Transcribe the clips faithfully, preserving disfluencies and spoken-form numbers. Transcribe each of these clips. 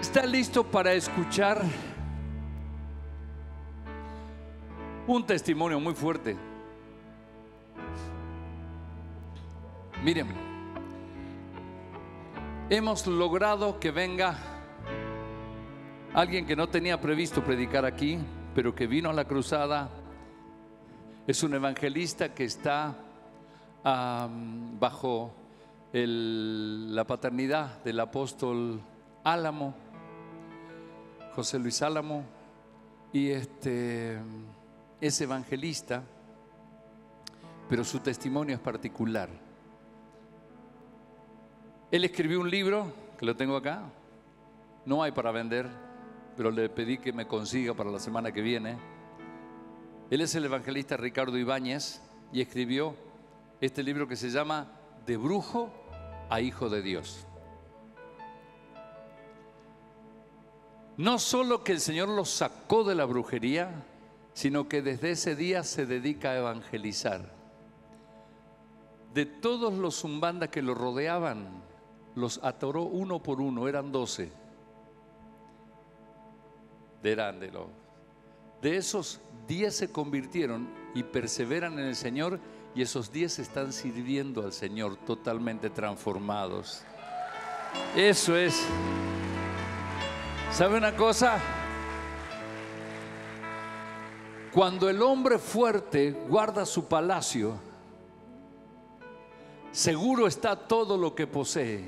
¿Está listo para escuchar un testimonio muy fuerte? Miren, hemos logrado que venga alguien que no tenía previsto predicar aquí, pero que vino a la cruzada. Es un evangelista que está um, bajo el, la paternidad del apóstol Álamo, José Luis Álamo, y este es evangelista, pero su testimonio es particular. Él escribió un libro que lo tengo acá, no hay para vender, pero le pedí que me consiga para la semana que viene. Él es el evangelista Ricardo Ibáñez y escribió este libro que se llama De brujo a hijo de Dios. No solo que el Señor lo sacó de la brujería, sino que desde ese día se dedica a evangelizar. De todos los zumbandas que lo rodeaban, los atoró uno por uno, eran doce. Eran de los De esos diez se convirtieron y perseveran en el Señor, y esos diez están sirviendo al Señor totalmente transformados. Eso es. ¿Sabe una cosa? Cuando el hombre fuerte guarda su palacio, seguro está todo lo que posee.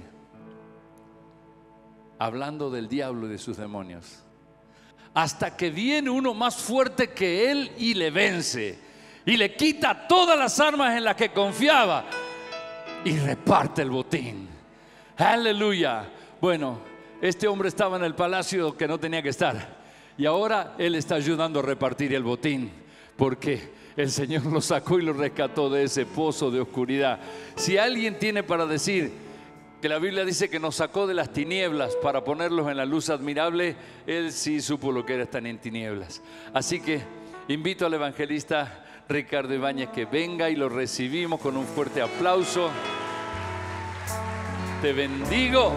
Hablando del diablo y de sus demonios. Hasta que viene uno más fuerte que él y le vence y le quita todas las armas en las que confiaba y reparte el botín. Aleluya. Bueno, este hombre estaba en el palacio que no tenía que estar, y ahora él está ayudando a repartir el botín, porque el Señor lo sacó y lo rescató de ese pozo de oscuridad. Si alguien tiene para decir que la Biblia dice que nos sacó de las tinieblas para ponerlos en la luz admirable, él sí supo lo que era estar en tinieblas. Así que invito al evangelista Ricardo Ibáñez que venga, y lo recibimos con un fuerte aplauso. Te bendigo.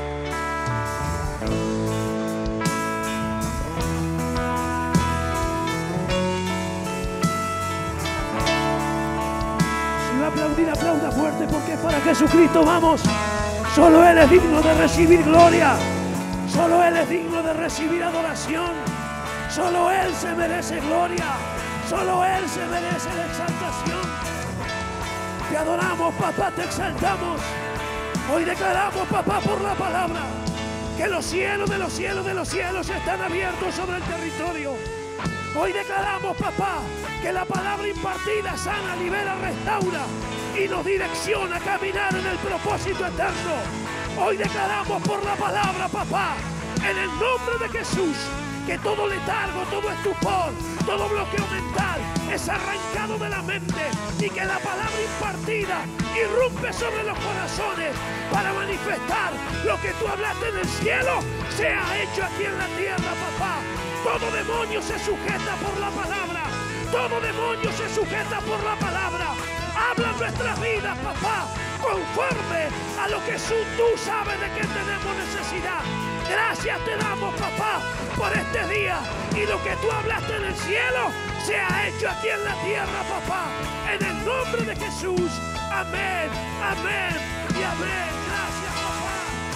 Si va a aplaudir, aplauda fuerte, porque es para Jesucristo vamos. Solo Él es digno de recibir gloria. Solo Él es digno de recibir adoración. Solo Él se merece gloria. Solo Él se merece la exaltación. Te adoramos, papá, te exaltamos. Hoy declaramos, papá, por la palabra, que los cielos de los cielos de los cielos están abiertos sobre el territorio. Hoy declaramos, papá, que la palabra impartida sana, libera, restaura y nos direcciona a caminar en el propósito eterno. Hoy declaramos por la palabra, papá, en el nombre de Jesús, que todo letargo, todo estupor, todo bloqueo mental es arrancado de la mente, y que la palabra impartida irrumpe sobre los corazones para manifestar lo que tú hablaste en el cielo, sea hecho aquí en la tierra, papá. Todo demonio se sujeta por la palabra. Todo demonio se sujeta por la palabra. Habla nuestras vidas, papá, conforme a lo que tú sabes de que tenemos necesidad. Gracias te damos, papá, por este día, y lo que tú hablaste en el cielo se ha hecho aquí en la tierra, papá, en el nombre de Jesús. Amén, amén y amén. Gracias, papá.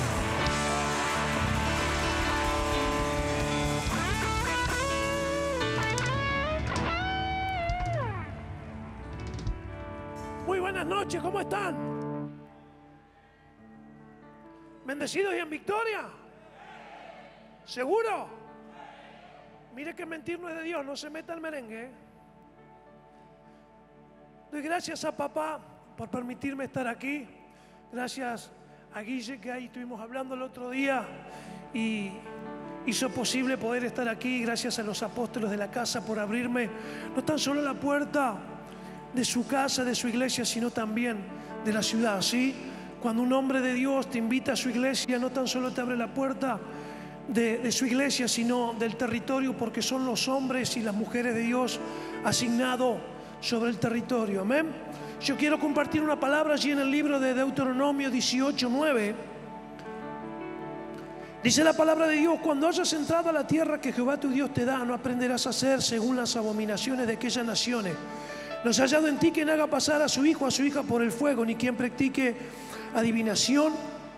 Muy buenas noches, ¿cómo están? ¿Bendecidos y en victoria? ¿Seguro? Mire que mentir no es de Dios, no se meta al merengue. Doy gracias a papá por permitirme estar aquí. Gracias a Guille, que ahí estuvimos hablando el otro día y hizo posible poder estar aquí. Gracias a los apóstoles de la casa por abrirme no tan solo la puerta de su casa, de su iglesia, sino también de la ciudad, ¿sí? Cuando un hombre de Dios te invita a su iglesia, no tan solo te abre la puerta de, de su iglesia, sino del territorio, porque son los hombres y las mujeres de Dios asignados sobre el territorio. Amén. Yo quiero compartir una palabra allí en el libro de Deuteronomio dieciocho nueve. Dice la palabra de Dios: cuando hayas entrado a la tierra que Jehová tu Dios te da, no aprenderás a hacer según las abominaciones de aquellas naciones. No se ha hallado en ti quien haga pasar a su hijo o a su hija por el fuego, ni quien practique adivinación,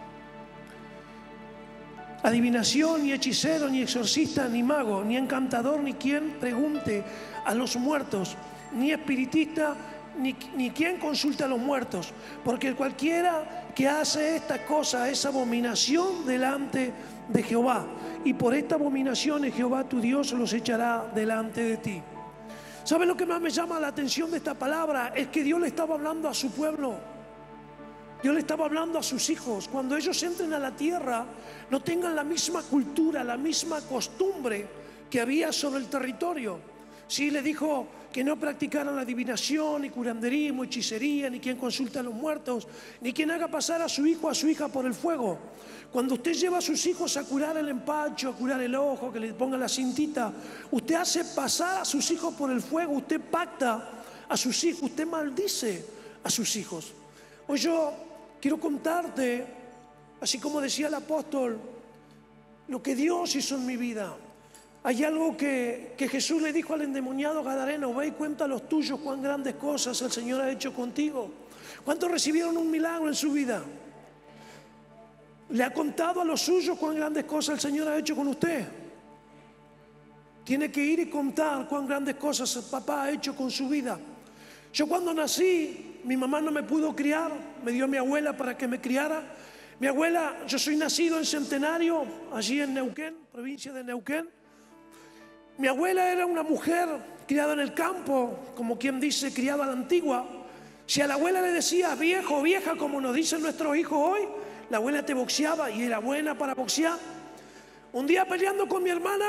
adivinación, ni hechicero, ni exorcista, ni mago, ni encantador, ni quien pregunte a los muertos, ni espiritista, ni, ni quien consulte a los muertos, porque cualquiera que hace esta cosa es abominación delante de Jehová, y por esta abominación Jehová tu Dios los echará delante de ti. ¿Sabe lo que más me llama la atención de esta palabra? Es que Dios le estaba hablando a su pueblo. Dios le estaba hablando a sus hijos. Cuando ellos entren a la tierra, no tengan la misma cultura, la misma costumbre que había sobre el territorio. Sí, le dijo que no practicaran la adivinación, ni curanderismo, hechicería, ni quien consulte a los muertos, ni quien haga pasar a su hijo o a su hija por el fuego. Cuando usted lleva a sus hijos a curar el empacho, a curar el ojo, que le pongan la cintita, usted hace pasar a sus hijos por el fuego, usted pacta a sus hijos, usted maldice a sus hijos. Hoy yo quiero contarte, así como decía el apóstol, lo que Dios hizo en mi vida. Hay algo que, que Jesús le dijo al endemoniado gadareno: ve y cuenta a los tuyos cuán grandes cosas el Señor ha hecho contigo. ¿Cuántos recibieron un milagro en su vida? ¿Le ha contado a los suyos cuán grandes cosas el Señor ha hecho con usted? Tiene que ir y contar cuán grandes cosas el papá ha hecho con su vida. Yo cuando nací, mi mamá no me pudo criar, me dio a mi abuela para que me criara. Mi abuela, yo soy nacido en Centenario, allí en Neuquén, provincia de Neuquén. Mi abuela era una mujer criada en el campo, como quien dice, criada a la antigua. Si a la abuela le decías viejo o vieja, como nos dicen nuestros hijos hoy, la abuela te boxeaba y era buena para boxear. Un día peleando con mi hermana,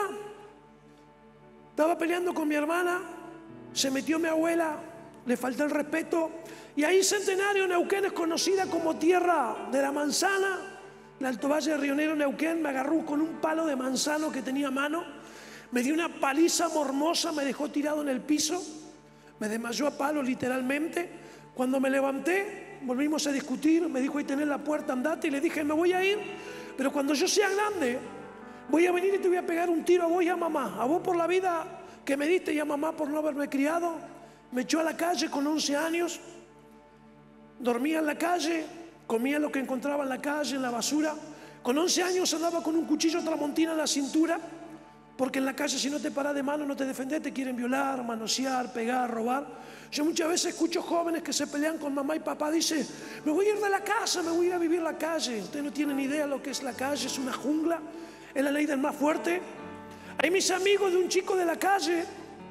estaba peleando con mi hermana, se metió mi abuela, le faltó el respeto. Y ahí Centenario, Neuquén, es conocida como tierra de la manzana. El Alto Valle de Río Negro, Neuquén, me agarró con un palo de manzano que tenía a mano. Me dio una paliza mormosa, me dejó tirado en el piso. Me desmayó a palo literalmente. Cuando me levanté, volvimos a discutir. Me dijo: ahí tenés la puerta, andate. Y le dije: me voy a ir, pero cuando yo sea grande voy a venir y te voy a pegar un tiro a vos y a mamá. A vos por la vida que me diste y a mamá por no haberme criado. Me echó a la calle con once años. Dormía en la calle, comía lo que encontraba en la calle, en la basura. Con once años andaba con un cuchillo tramontina en la cintura, porque en la calle, si no te paras de mano, no te defendés, te quieren violar, manosear, pegar, robar. Yo muchas veces escucho jóvenes que se pelean con mamá y papá. Dice: me voy a ir de la casa, me voy a ir a vivir la calle. Ustedes no tienen idea lo que es la calle, es una jungla, es la ley del más fuerte. Hay mis amigos de un chico de la calle.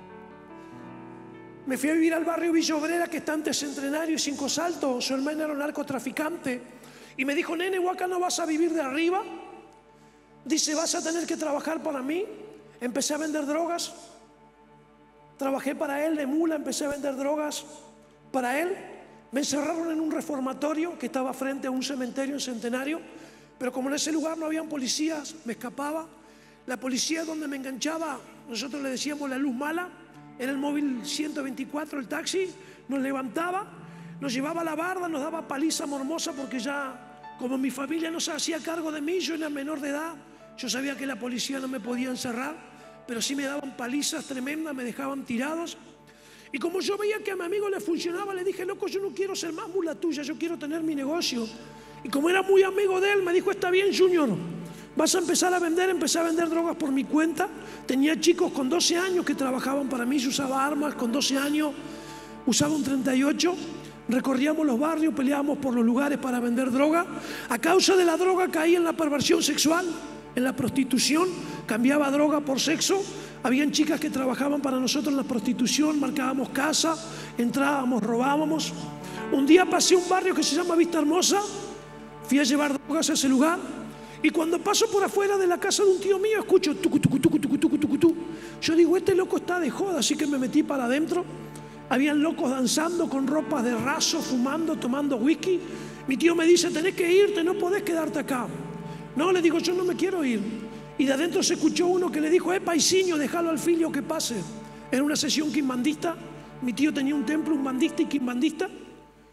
Me fui a vivir al barrio Villa Obrera, que está antes Centenario y Cinco Saltos. Su hermano era un narcotraficante. Y me dijo: nene, vos acá no vas a vivir de arriba. Dice: vas a tener que trabajar para mí. Empecé a vender drogas. Trabajé para él de mula, empecé a vender drogas para él. Me encerraron en un reformatorio que estaba frente a un cementerio en Centenario. Pero como en ese lugar no habían policías, me escapaba. La policía donde me enganchaba, nosotros le decíamos la luz mala. Era el móvil ciento veinticuatro, el taxi. Nos levantaba, nos llevaba a la barda, nos daba paliza mormosa, porque ya, como mi familia no se hacía cargo de mí, yo era menor de edad. Yo sabía que la policía no me podía encerrar, pero sí me daban palizas tremendas, me dejaban tirados. Y como yo veía que a mi amigo le funcionaba, le dije: loco, yo no quiero ser más mula tuya, yo quiero tener mi negocio. Y como era muy amigo de él, me dijo: está bien, Junior, vas a empezar a vender. Empecé a vender drogas por mi cuenta. Tenía chicos con doce años que trabajaban para mí. Yo usaba armas con doce años, usaba un treinta y ocho. Recorríamos los barrios, peleábamos por los lugares para vender droga. A causa de la droga caí en la perversión sexual, en la prostitución. Cambiaba droga por sexo. Habían chicas que trabajaban para nosotros en la prostitución. Marcábamos casa, entrábamos, robábamos. Un día pasé a un barrio que se llama Vista Hermosa. Fui a llevar drogas a ese lugar. Y cuando paso por afuera de la casa de un tío mío, escucho tucu, tucu, tucu, tucu, tucu, tucu, tucu. Yo digo: este loco está de joda. Así que me metí para adentro. Habían locos danzando con ropas de raso, fumando, tomando whisky. Mi tío me dice: tenés que irte, no podés quedarte acá. No, le digo: yo no me quiero ir. Y de adentro se escuchó uno que le dijo: eh, paisiño, déjalo al filio que pase. Era una sesión quimbandista. Mi tío tenía un templo, un bandista y quimbandista.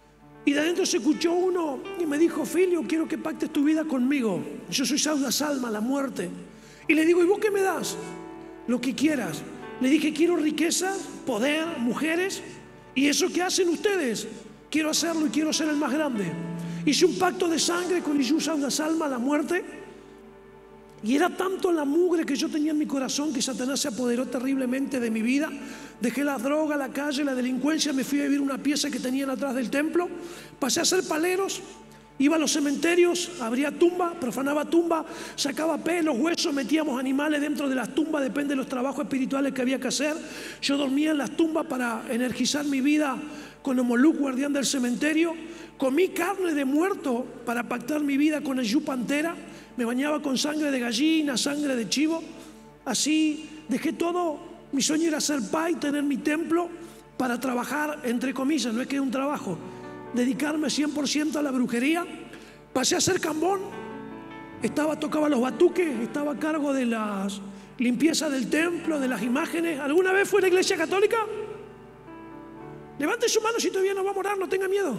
Y de adentro se escuchó uno y me dijo: Filio, quiero que pactes tu vida conmigo. Yo soy Sauda Salma, la muerte. Y le digo: ¿y vos qué me das? Lo que quieras. Le dije: quiero riqueza, poder, mujeres. Y eso que hacen ustedes, quiero hacerlo y quiero ser el más grande. Hice un pacto de sangre con Jesús Sauda Salma, la muerte. Y era tanto la mugre que yo tenía en mi corazón que Satanás se apoderó terriblemente de mi vida. Dejé la droga, la calle, la delincuencia, me fui a vivir una pieza que tenían atrás del templo. Pasé a ser paleros, iba a los cementerios, abría tumba, profanaba tumba, sacaba pelos, huesos, metíamos animales dentro de las tumbas, depende de los trabajos espirituales que había que hacer. Yo dormía en las tumbas para energizar mi vida con Omoluk, guardián del cementerio. Comí carne de muerto para pactar mi vida con el yu pantera. Me bañaba con sangre de gallina, sangre de chivo. Así dejé todo. Mi sueño era ser pai, tener mi templo para trabajar, entre comillas, no es que es un trabajo, dedicarme cien por ciento a la brujería. Pasé a ser cambón. Estaba, tocaba los batuques, estaba a cargo de la limpieza del templo, de las imágenes. ¿Alguna vez fue a la iglesia católica? Levante su mano si todavía no va a morar, no tenga miedo.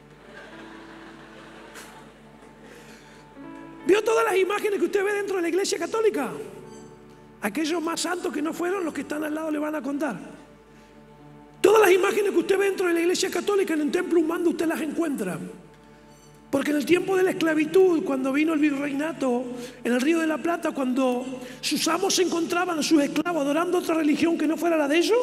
¿Vio todas las imágenes que usted ve dentro de la iglesia católica? Aquellos más santos que no fueron, los que están al lado le van a contar. Todas las imágenes que usted ve dentro de la iglesia católica, en el templo humano usted las encuentra. Porque en el tiempo de la esclavitud, cuando vino el virreinato en el Río de la Plata, cuando sus amos se encontraban a sus esclavos adorando otra religión que no fuera la de ellos,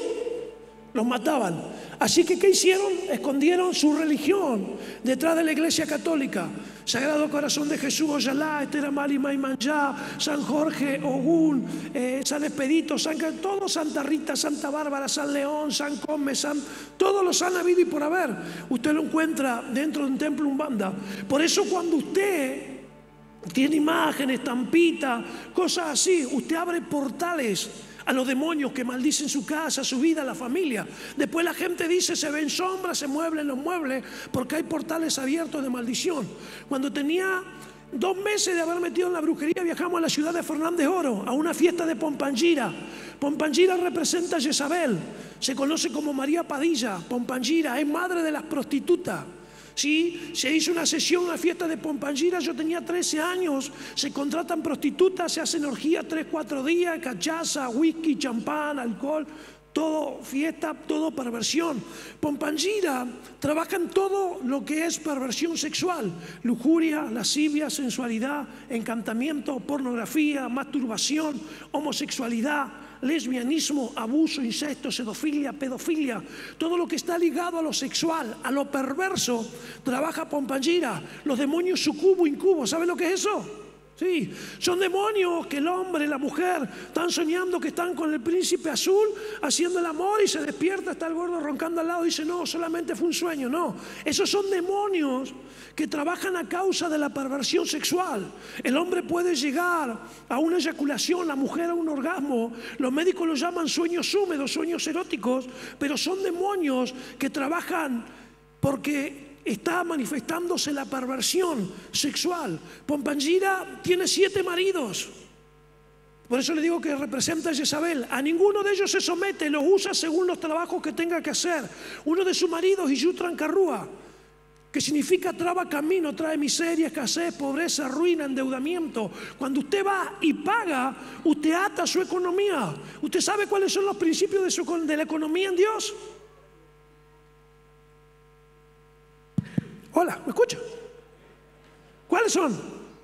los mataban. Así que, ¿qué hicieron? Escondieron su religión detrás de la iglesia católica. Sagrado Corazón de Jesús, Oyalá, Esther Amali, Maimanjá, San Jorge, Ogún, eh, San Expedito, San, todos, Santa Rita, Santa Bárbara, San León, San Come, San, todos los han habido y por haber. Usted lo encuentra dentro de un templo umbanda. Por eso cuando usted tiene imágenes, estampitas, cosas así, usted abre portales a los demonios que maldicen su casa, su vida, la familia. Después la gente dice: se ven sombras, se mueven los muebles, porque hay portales abiertos de maldición. Cuando tenía dos meses de haber metido en la brujería, viajamos a la ciudad de Fernández Oro, a una fiesta de Pompangira. Pompangira representa a Jezabel, se conoce como María Padilla. Pompangira es madre de las prostitutas. Sí, se hizo una sesión en la fiesta de Pompangira, yo tenía trece años, se contratan prostitutas, se hacen orgías tres, cuatro días, cachaza, whisky, champán, alcohol, todo fiesta, todo perversión. Pompangira trabajan todo lo que es perversión sexual, lujuria, lascivia, sensualidad, encantamiento, pornografía, masturbación, homosexualidad, lesbianismo, abuso, incesto, sedofilia, pedofilia, todo lo que está ligado a lo sexual, a lo perverso, trabaja Pompangira. Los demonios sucubo, incubo, ¿saben lo que es eso? Sí, son demonios que el hombre y la mujer están soñando que están con el príncipe azul haciendo el amor y se despierta, está el gordo roncando al lado y dice: no, solamente fue un sueño. No, esos son demonios que trabajan a causa de la perversión sexual. El hombre puede llegar a una eyaculación, la mujer a un orgasmo. Los médicos lo llaman sueños húmedos, sueños eróticos, pero son demonios que trabajan porque está manifestándose la perversión sexual. Pompangira tiene siete maridos. Por eso le digo que representa a Jezabel. A ninguno de ellos se somete, los usa según los trabajos que tenga que hacer. Uno de sus maridos, Iyú Trancarrúa, que significa traba camino, trae miseria, escasez, pobreza, ruina, endeudamiento. Cuando usted va y paga, usted ata su economía. ¿Usted sabe cuáles son los principios de, su, de la economía en Dios? Hola, ¿me escucha? ¿Cuáles son?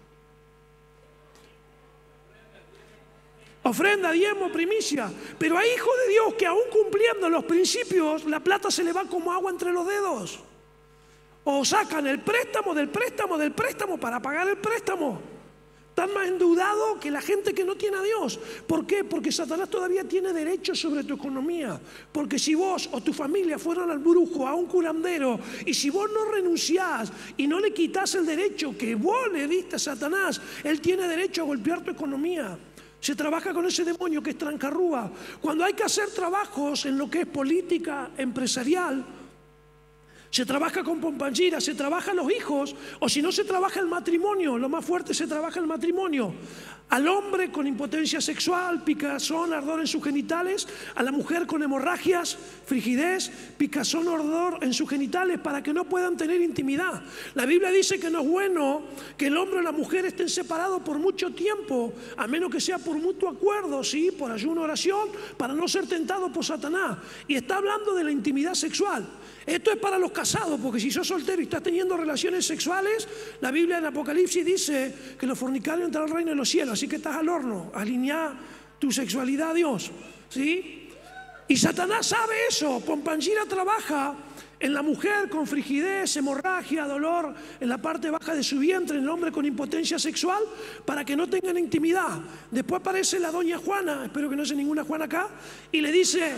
Ofrenda, diezmo, primicia. Pero hay hijos de Dios que aún cumpliendo los principios, la plata se le va como agua entre los dedos. O sacan el préstamo del préstamo del préstamo para pagar el préstamo. Están más endeudados que la gente que no tiene a Dios. ¿Por qué? Porque Satanás todavía tiene derecho sobre tu economía. Porque si vos o tu familia fueron al brujo, a un curandero, y si vos no renunciás y no le quitas el derecho que vos le diste a Satanás, él tiene derecho a golpear tu economía. Se trabaja con ese demonio que es Trancarrúa. Cuando hay que hacer trabajos en lo que es política empresarial, Se trabaja con pompangira, se trabaja los hijos, o si no se trabaja el matrimonio, lo más fuerte se trabaja el matrimonio. Al hombre con impotencia sexual, picazón, ardor en sus genitales, a la mujer con hemorragias, frigidez, picazón, ardor en sus genitales para que no puedan tener intimidad. La Biblia dice que no es bueno que el hombre o la mujer estén separados por mucho tiempo, a menos que sea por mutuo acuerdo, ¿sí? Por ayuno, oración, para no ser tentados por Satanás. Y está hablando de la intimidad sexual. Esto es para los casados, porque si sos soltero y estás teniendo relaciones sexuales, la Biblia en Apocalipsis dice que los fornicarios entrarán al reino de los cielos, así que estás al horno, alineá tu sexualidad a Dios, ¿sí? Y Satanás sabe eso. Pompangira trabaja en la mujer con frigidez, hemorragia, dolor en la parte baja de su vientre, en el hombre con impotencia sexual, para que no tengan intimidad. Después aparece la doña Juana, espero que no haya ninguna Juana acá, y le dice,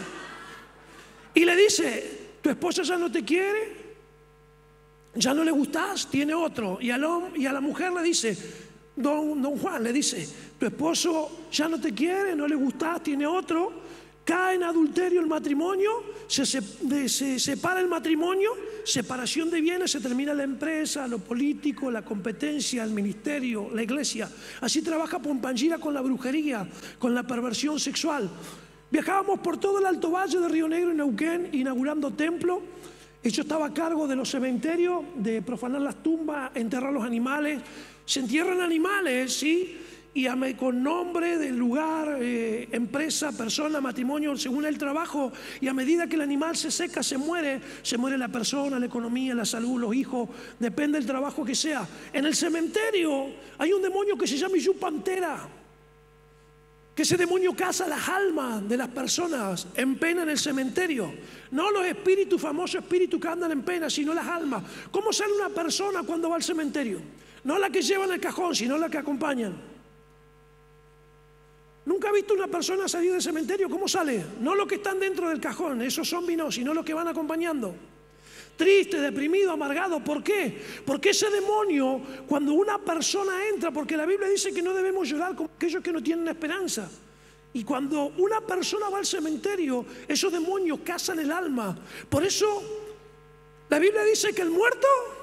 y le dice, tu esposa ya no te quiere, ya no le gustás, tiene otro. Y a, lo, y a la mujer le dice, don, don Juan, le dice, tu esposo ya no te quiere, no le gustás, tiene otro. Cae en adulterio el matrimonio, se, se, de, se separa el matrimonio, separación de bienes, se termina la empresa, lo político, la competencia, el ministerio, la iglesia. Así trabaja Pompangira con la brujería, con la perversión sexual. Viajábamos por todo el Alto Valle de Río Negro y Neuquén inaugurando templos. Yo estaba a cargo de los cementerios, de profanar las tumbas, enterrar los animales. Se entierran animales, ¿sí? Y con nombre del lugar, eh, empresa, persona, matrimonio, según el trabajo. Y a medida que el animal se seca, se muere. Se muere la persona, la economía, la salud, los hijos. Depende del trabajo que sea. En el cementerio hay un demonio que se llama Yupantera. Que ese demonio caza las almas de las personas en pena en el cementerio. No los espíritus, famosos espíritus que andan en pena, sino las almas. ¿Cómo sale una persona cuando va al cementerio? No la que lleva en el cajón, sino la que acompañan. ¿Nunca ha visto una persona salir del cementerio? ¿Cómo sale? No los que están dentro del cajón, esos zombies no, sino los que van acompañando. Triste, deprimido, amargado. ¿Por qué? Porque ese demonio, cuando una persona entra, porque la Biblia dice que no debemos llorar como aquellos que no tienen esperanza. Y cuando una persona va al cementerio, esos demonios cazan el alma. Por eso, la Biblia dice que el muerto...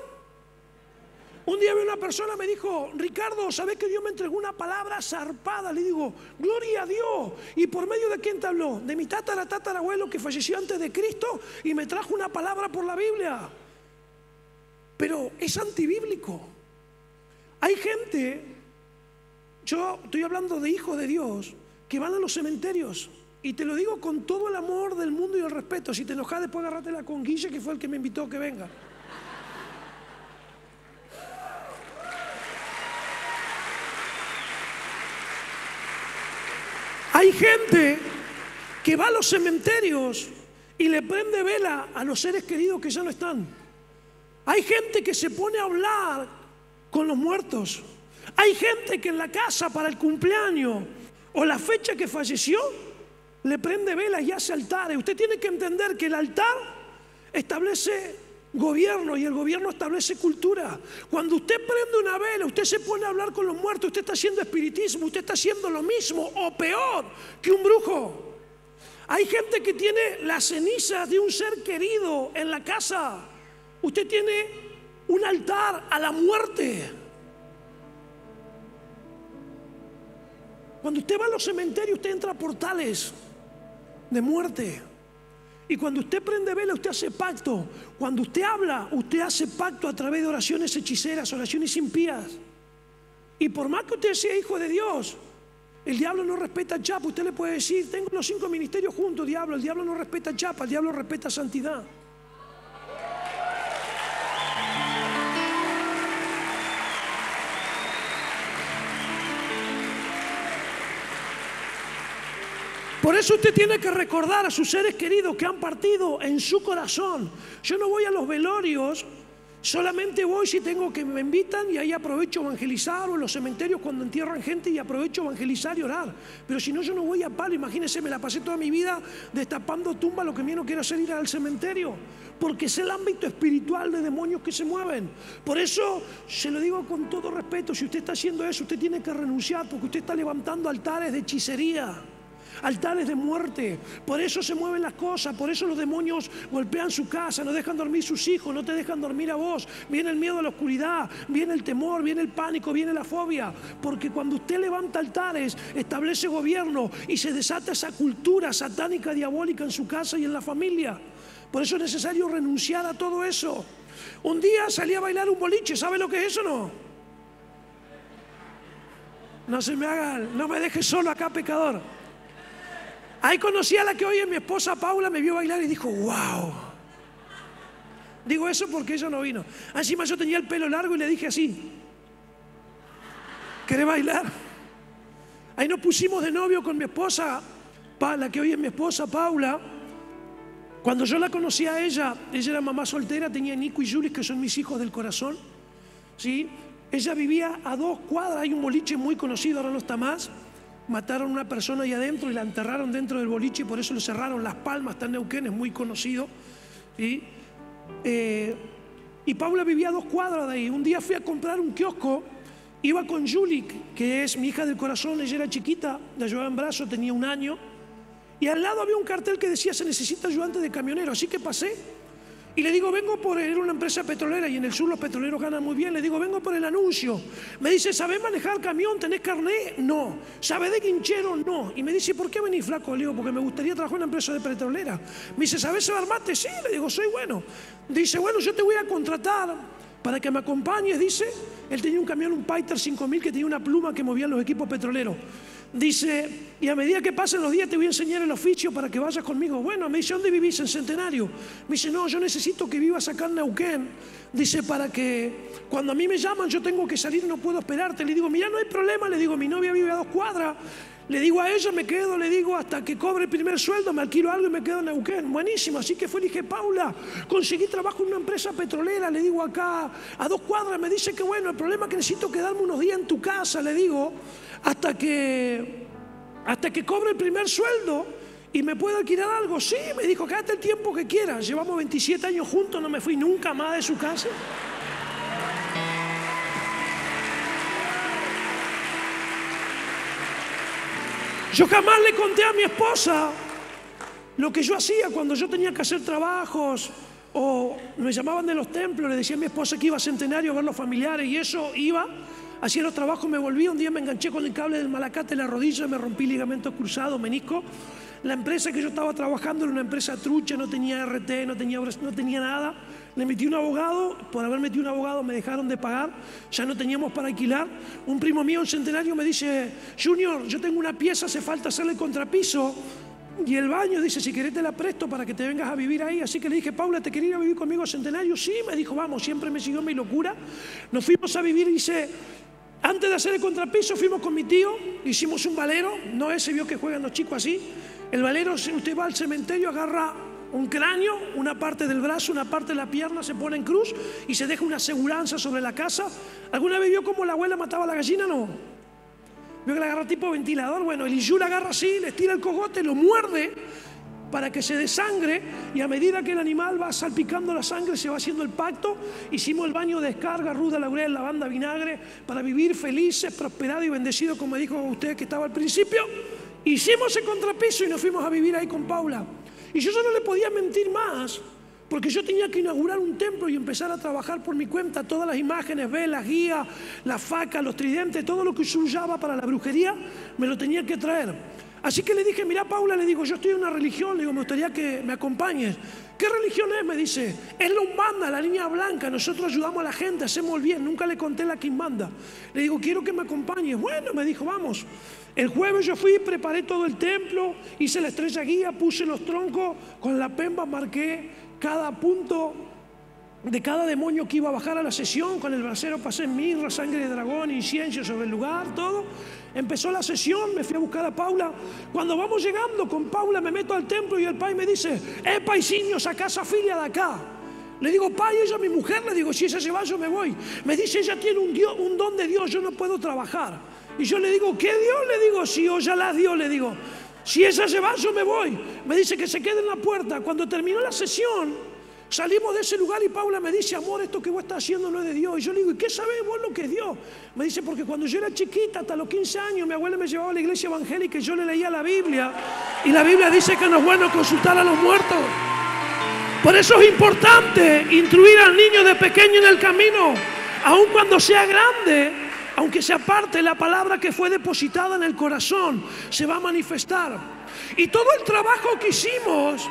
Un día vi una persona, me dijo, Ricardo, ¿sabés que Dios me entregó una palabra zarpada? Le digo, gloria a Dios. ¿Y por medio de quién te habló? De mi tatara, tatarabuelo que falleció antes de Cristo y me trajo una palabra por la Biblia. Pero es antibíblico. Hay gente, yo estoy hablando de hijos de Dios, que van a los cementerios. Y te lo digo con todo el amor del mundo y el respeto. Si te enojas, después agárratela con Guille, que fue el que me invitó a que venga. Hay gente que va a los cementerios y le prende vela a los seres queridos que ya no están. Hay gente que se pone a hablar con los muertos. Hay gente que en la casa para el cumpleaños o la fecha que falleció le prende velas y hace altares. Usted tiene que entender que el altar establece gobierno y el gobierno establece cultura. Cuando usted prende una vela, usted se pone a hablar con los muertos, usted está haciendo espiritismo, usted está haciendo lo mismo o peor que un brujo. Hay gente que tiene las cenizas de un ser querido en la casa. Usted tiene un altar a la muerte. Cuando usted va a los cementerios, usted entra a portales de muerte. Y cuando usted prende vela, usted hace pacto. Cuando usted habla, usted hace pacto a través de oraciones hechiceras, oraciones impías. Y por más que usted sea hijo de Dios, el diablo no respeta chapa. Usted le puede decir, tengo los cinco ministerios juntos, diablo. El diablo no respeta chapa, el diablo respeta santidad. Por eso usted tiene que recordar a sus seres queridos que han partido en su corazón. Yo no voy a los velorios, solamente voy si tengo que me invitan y ahí aprovecho a evangelizar, o en los cementerios cuando entierran gente y aprovecho a evangelizar y orar. Pero si no, yo no voy a palo. Imagínense, me la pasé toda mi vida destapando tumbas, lo que menos quiero hacer es ir al cementerio, porque es el ámbito espiritual de demonios que se mueven. Por eso, se lo digo con todo respeto, si usted está haciendo eso, usted tiene que renunciar, porque usted está levantando altares de hechicería. altares de muerte. Por eso se mueven las cosas, por eso los demonios golpean su casa, no dejan dormir sus hijos, no te dejan dormir a vos. Viene el miedo a la oscuridad, viene el temor, viene el pánico, viene la fobia. Porque cuando usted levanta altares, establece gobierno y se desata esa cultura satánica, diabólica en su casa y en la familia. Por eso es necesario renunciar a todo eso. Un día salí a bailar un boliche, ¿sabe lo que es eso o no? No se me haga, no me deje solo acá, pecador. Ahí conocí a la que hoy es mi esposa Paula, me vio bailar y dijo, wow. Digo eso porque ella no vino. Encima yo tenía el pelo largo y le dije así, ¿querés bailar? Ahí nos pusimos de novio con mi esposa, la que hoy es mi esposa Paula. Cuando yo la conocí a ella, ella era mamá soltera, tenía Nico y Julis, que son mis hijos del corazón, ¿sí? Ella vivía a dos cuadras, hay un boliche muy conocido, ahora no está más. Mataron a una persona ahí adentro y la enterraron dentro del boliche y por eso lo cerraron. Las Palmas, está en Neuquén, es muy conocido, ¿sí? Eh, y Paula vivía a dos cuadras de ahí. Un día fui a comprar un kiosco, iba con Julie, que es mi hija del corazón, ella era chiquita, la llevaba en brazos, tenía un año. Y al lado había un cartel que decía, se necesita ayudante de camionero, así que pasé. Y le digo, vengo por, era una empresa petrolera y en el sur los petroleros ganan muy bien. Le digo, vengo por el anuncio. Me dice, ¿sabés manejar camión? ¿Tenés carnet? No. ¿Sabés de guinchero? No. Y me dice, ¿por qué venís, flaco? Le digo, porque me gustaría trabajar en una empresa de petrolera. Me dice, ¿sabés cebar mate? Sí. Le digo, soy bueno. Dice, bueno, yo te voy a contratar para que me acompañes, dice. Él tenía un camión, un Piter cinco mil que tenía una pluma que movía los equipos petroleros. Dice, y a medida que pasen los días te voy a enseñar el oficio para que vayas conmigo. Bueno, me dice, ¿dónde vivís? En Centenario. Me dice, no, yo necesito que vivas acá en Neuquén. Dice, para que cuando a mí me llaman yo tengo que salir, no puedo esperarte. Le digo, mira, no hay problema. Le digo, mi novia vive a dos cuadras. Le digo a ella, me quedo, le digo, hasta que cobre el primer sueldo, me alquilo algo y me quedo en Neuquén. Buenísimo. Así que fue, le dije, Paula, conseguí trabajo en una empresa petrolera. Le digo, acá a dos cuadras. Me dice que bueno, el problema es que necesito quedarme unos días en tu casa. Le digo, hasta que, hasta que cobre el primer sueldo y me pueda alquilar algo. Sí, me dijo, quédate el tiempo que quieras. Llevamos veintisiete años juntos, no me fui nunca más de su casa. Yo jamás le conté a mi esposa lo que yo hacía cuando yo tenía que hacer trabajos o me llamaban de los templos. Le decía a mi esposa que iba a Centenario a ver los familiares y eso iba. Hacía los trabajos, me volví, un día me enganché con el cable del malacate en la rodilla, me rompí ligamentos cruzados, menisco. La empresa que yo estaba trabajando era una empresa trucha, no tenía R T, no tenía, no tenía nada. Le metí un abogado, por haber metido un abogado me dejaron de pagar, ya no teníamos para alquilar. Un primo mío en Centenario me dice, Junior, yo tengo una pieza, hace falta hacerle el contrapiso. Y el baño, dice, si querés te la presto para que te vengas a vivir ahí. Así que le dije, Paula, ¿te querés ir a vivir conmigo a Centenario? Sí, me dijo, vamos, siempre me siguió mi locura. Nos fuimos a vivir, dice, antes de hacer el contrapiso fuimos con mi tío, hicimos un valero, no ese vio que juegan los chicos así. El valero, usted va al cementerio, agarra un cráneo, una parte del brazo, una parte de la pierna, se pone en cruz y se deja una aseguranza sobre la casa. ¿Alguna vez vio cómo la abuela mataba a la gallina? No. Vio que la agarra tipo ventilador. Bueno, el Iyú la agarra así, le estira el cogote, lo muerde para que se desangre y a medida que el animal va salpicando la sangre se va haciendo el pacto. Hicimos el baño de descarga, ruda, laurel, lavanda, vinagre para vivir felices, prosperados y bendecidos, como dijo usted que estaba al principio. Hicimos el contrapiso y nos fuimos a vivir ahí con Paula. Y yo ya no le podía mentir más, porque yo tenía que inaugurar un templo y empezar a trabajar por mi cuenta. Todas las imágenes, velas, guías, la faca, los tridentes, todo lo que se usaba para la brujería, me lo tenía que traer. Así que le dije, mira Paula, le digo, yo estoy en una religión, le digo, me gustaría que me acompañes. ¿Qué religión es? Me dice, es la Umbanda, la línea blanca, nosotros ayudamos a la gente, hacemos el bien, nunca le conté la Quimbanda. Le digo, quiero que me acompañes. Bueno, me dijo, vamos. El jueves yo fui, preparé todo el templo, hice la estrella guía, puse los troncos, con la pemba marqué cada punto de cada demonio que iba a bajar a la sesión, con el brasero pasé mirra, sangre de dragón, incienso sobre el lugar, todo. Empezó la sesión, me fui a buscar a Paula. Cuando vamos llegando con Paula me meto al templo y el pai me dice, eh, paisiño, sacá esa filia de acá. Le digo, pai, ella es mi mujer, le digo, si ella se va yo me voy. Me dice, ella tiene un, Dios, un don de Dios, yo no puedo trabajar. Y yo le digo, ¿qué Dios? Le digo, si yo ya la dio, le digo, si ella se va yo me voy. Me dice que se quede en la puerta. Cuando terminó la sesión, Salimos de ese lugar y Paula me dice, amor, esto que vos estás haciendo no es de Dios. Y yo le digo, ¿y qué sabés vos lo que es Dios? Me dice, porque cuando yo era chiquita, hasta los quince años, mi abuela me llevaba a la iglesia evangélica y yo le leía la Biblia. Y la Biblia dice que no es bueno consultar a los muertos. Por eso es importante instruir al niño de pequeño en el camino, aun cuando sea grande, aunque se aparte, la palabra que fue depositada en el corazón se va a manifestar. Y todo el trabajo que hicimos...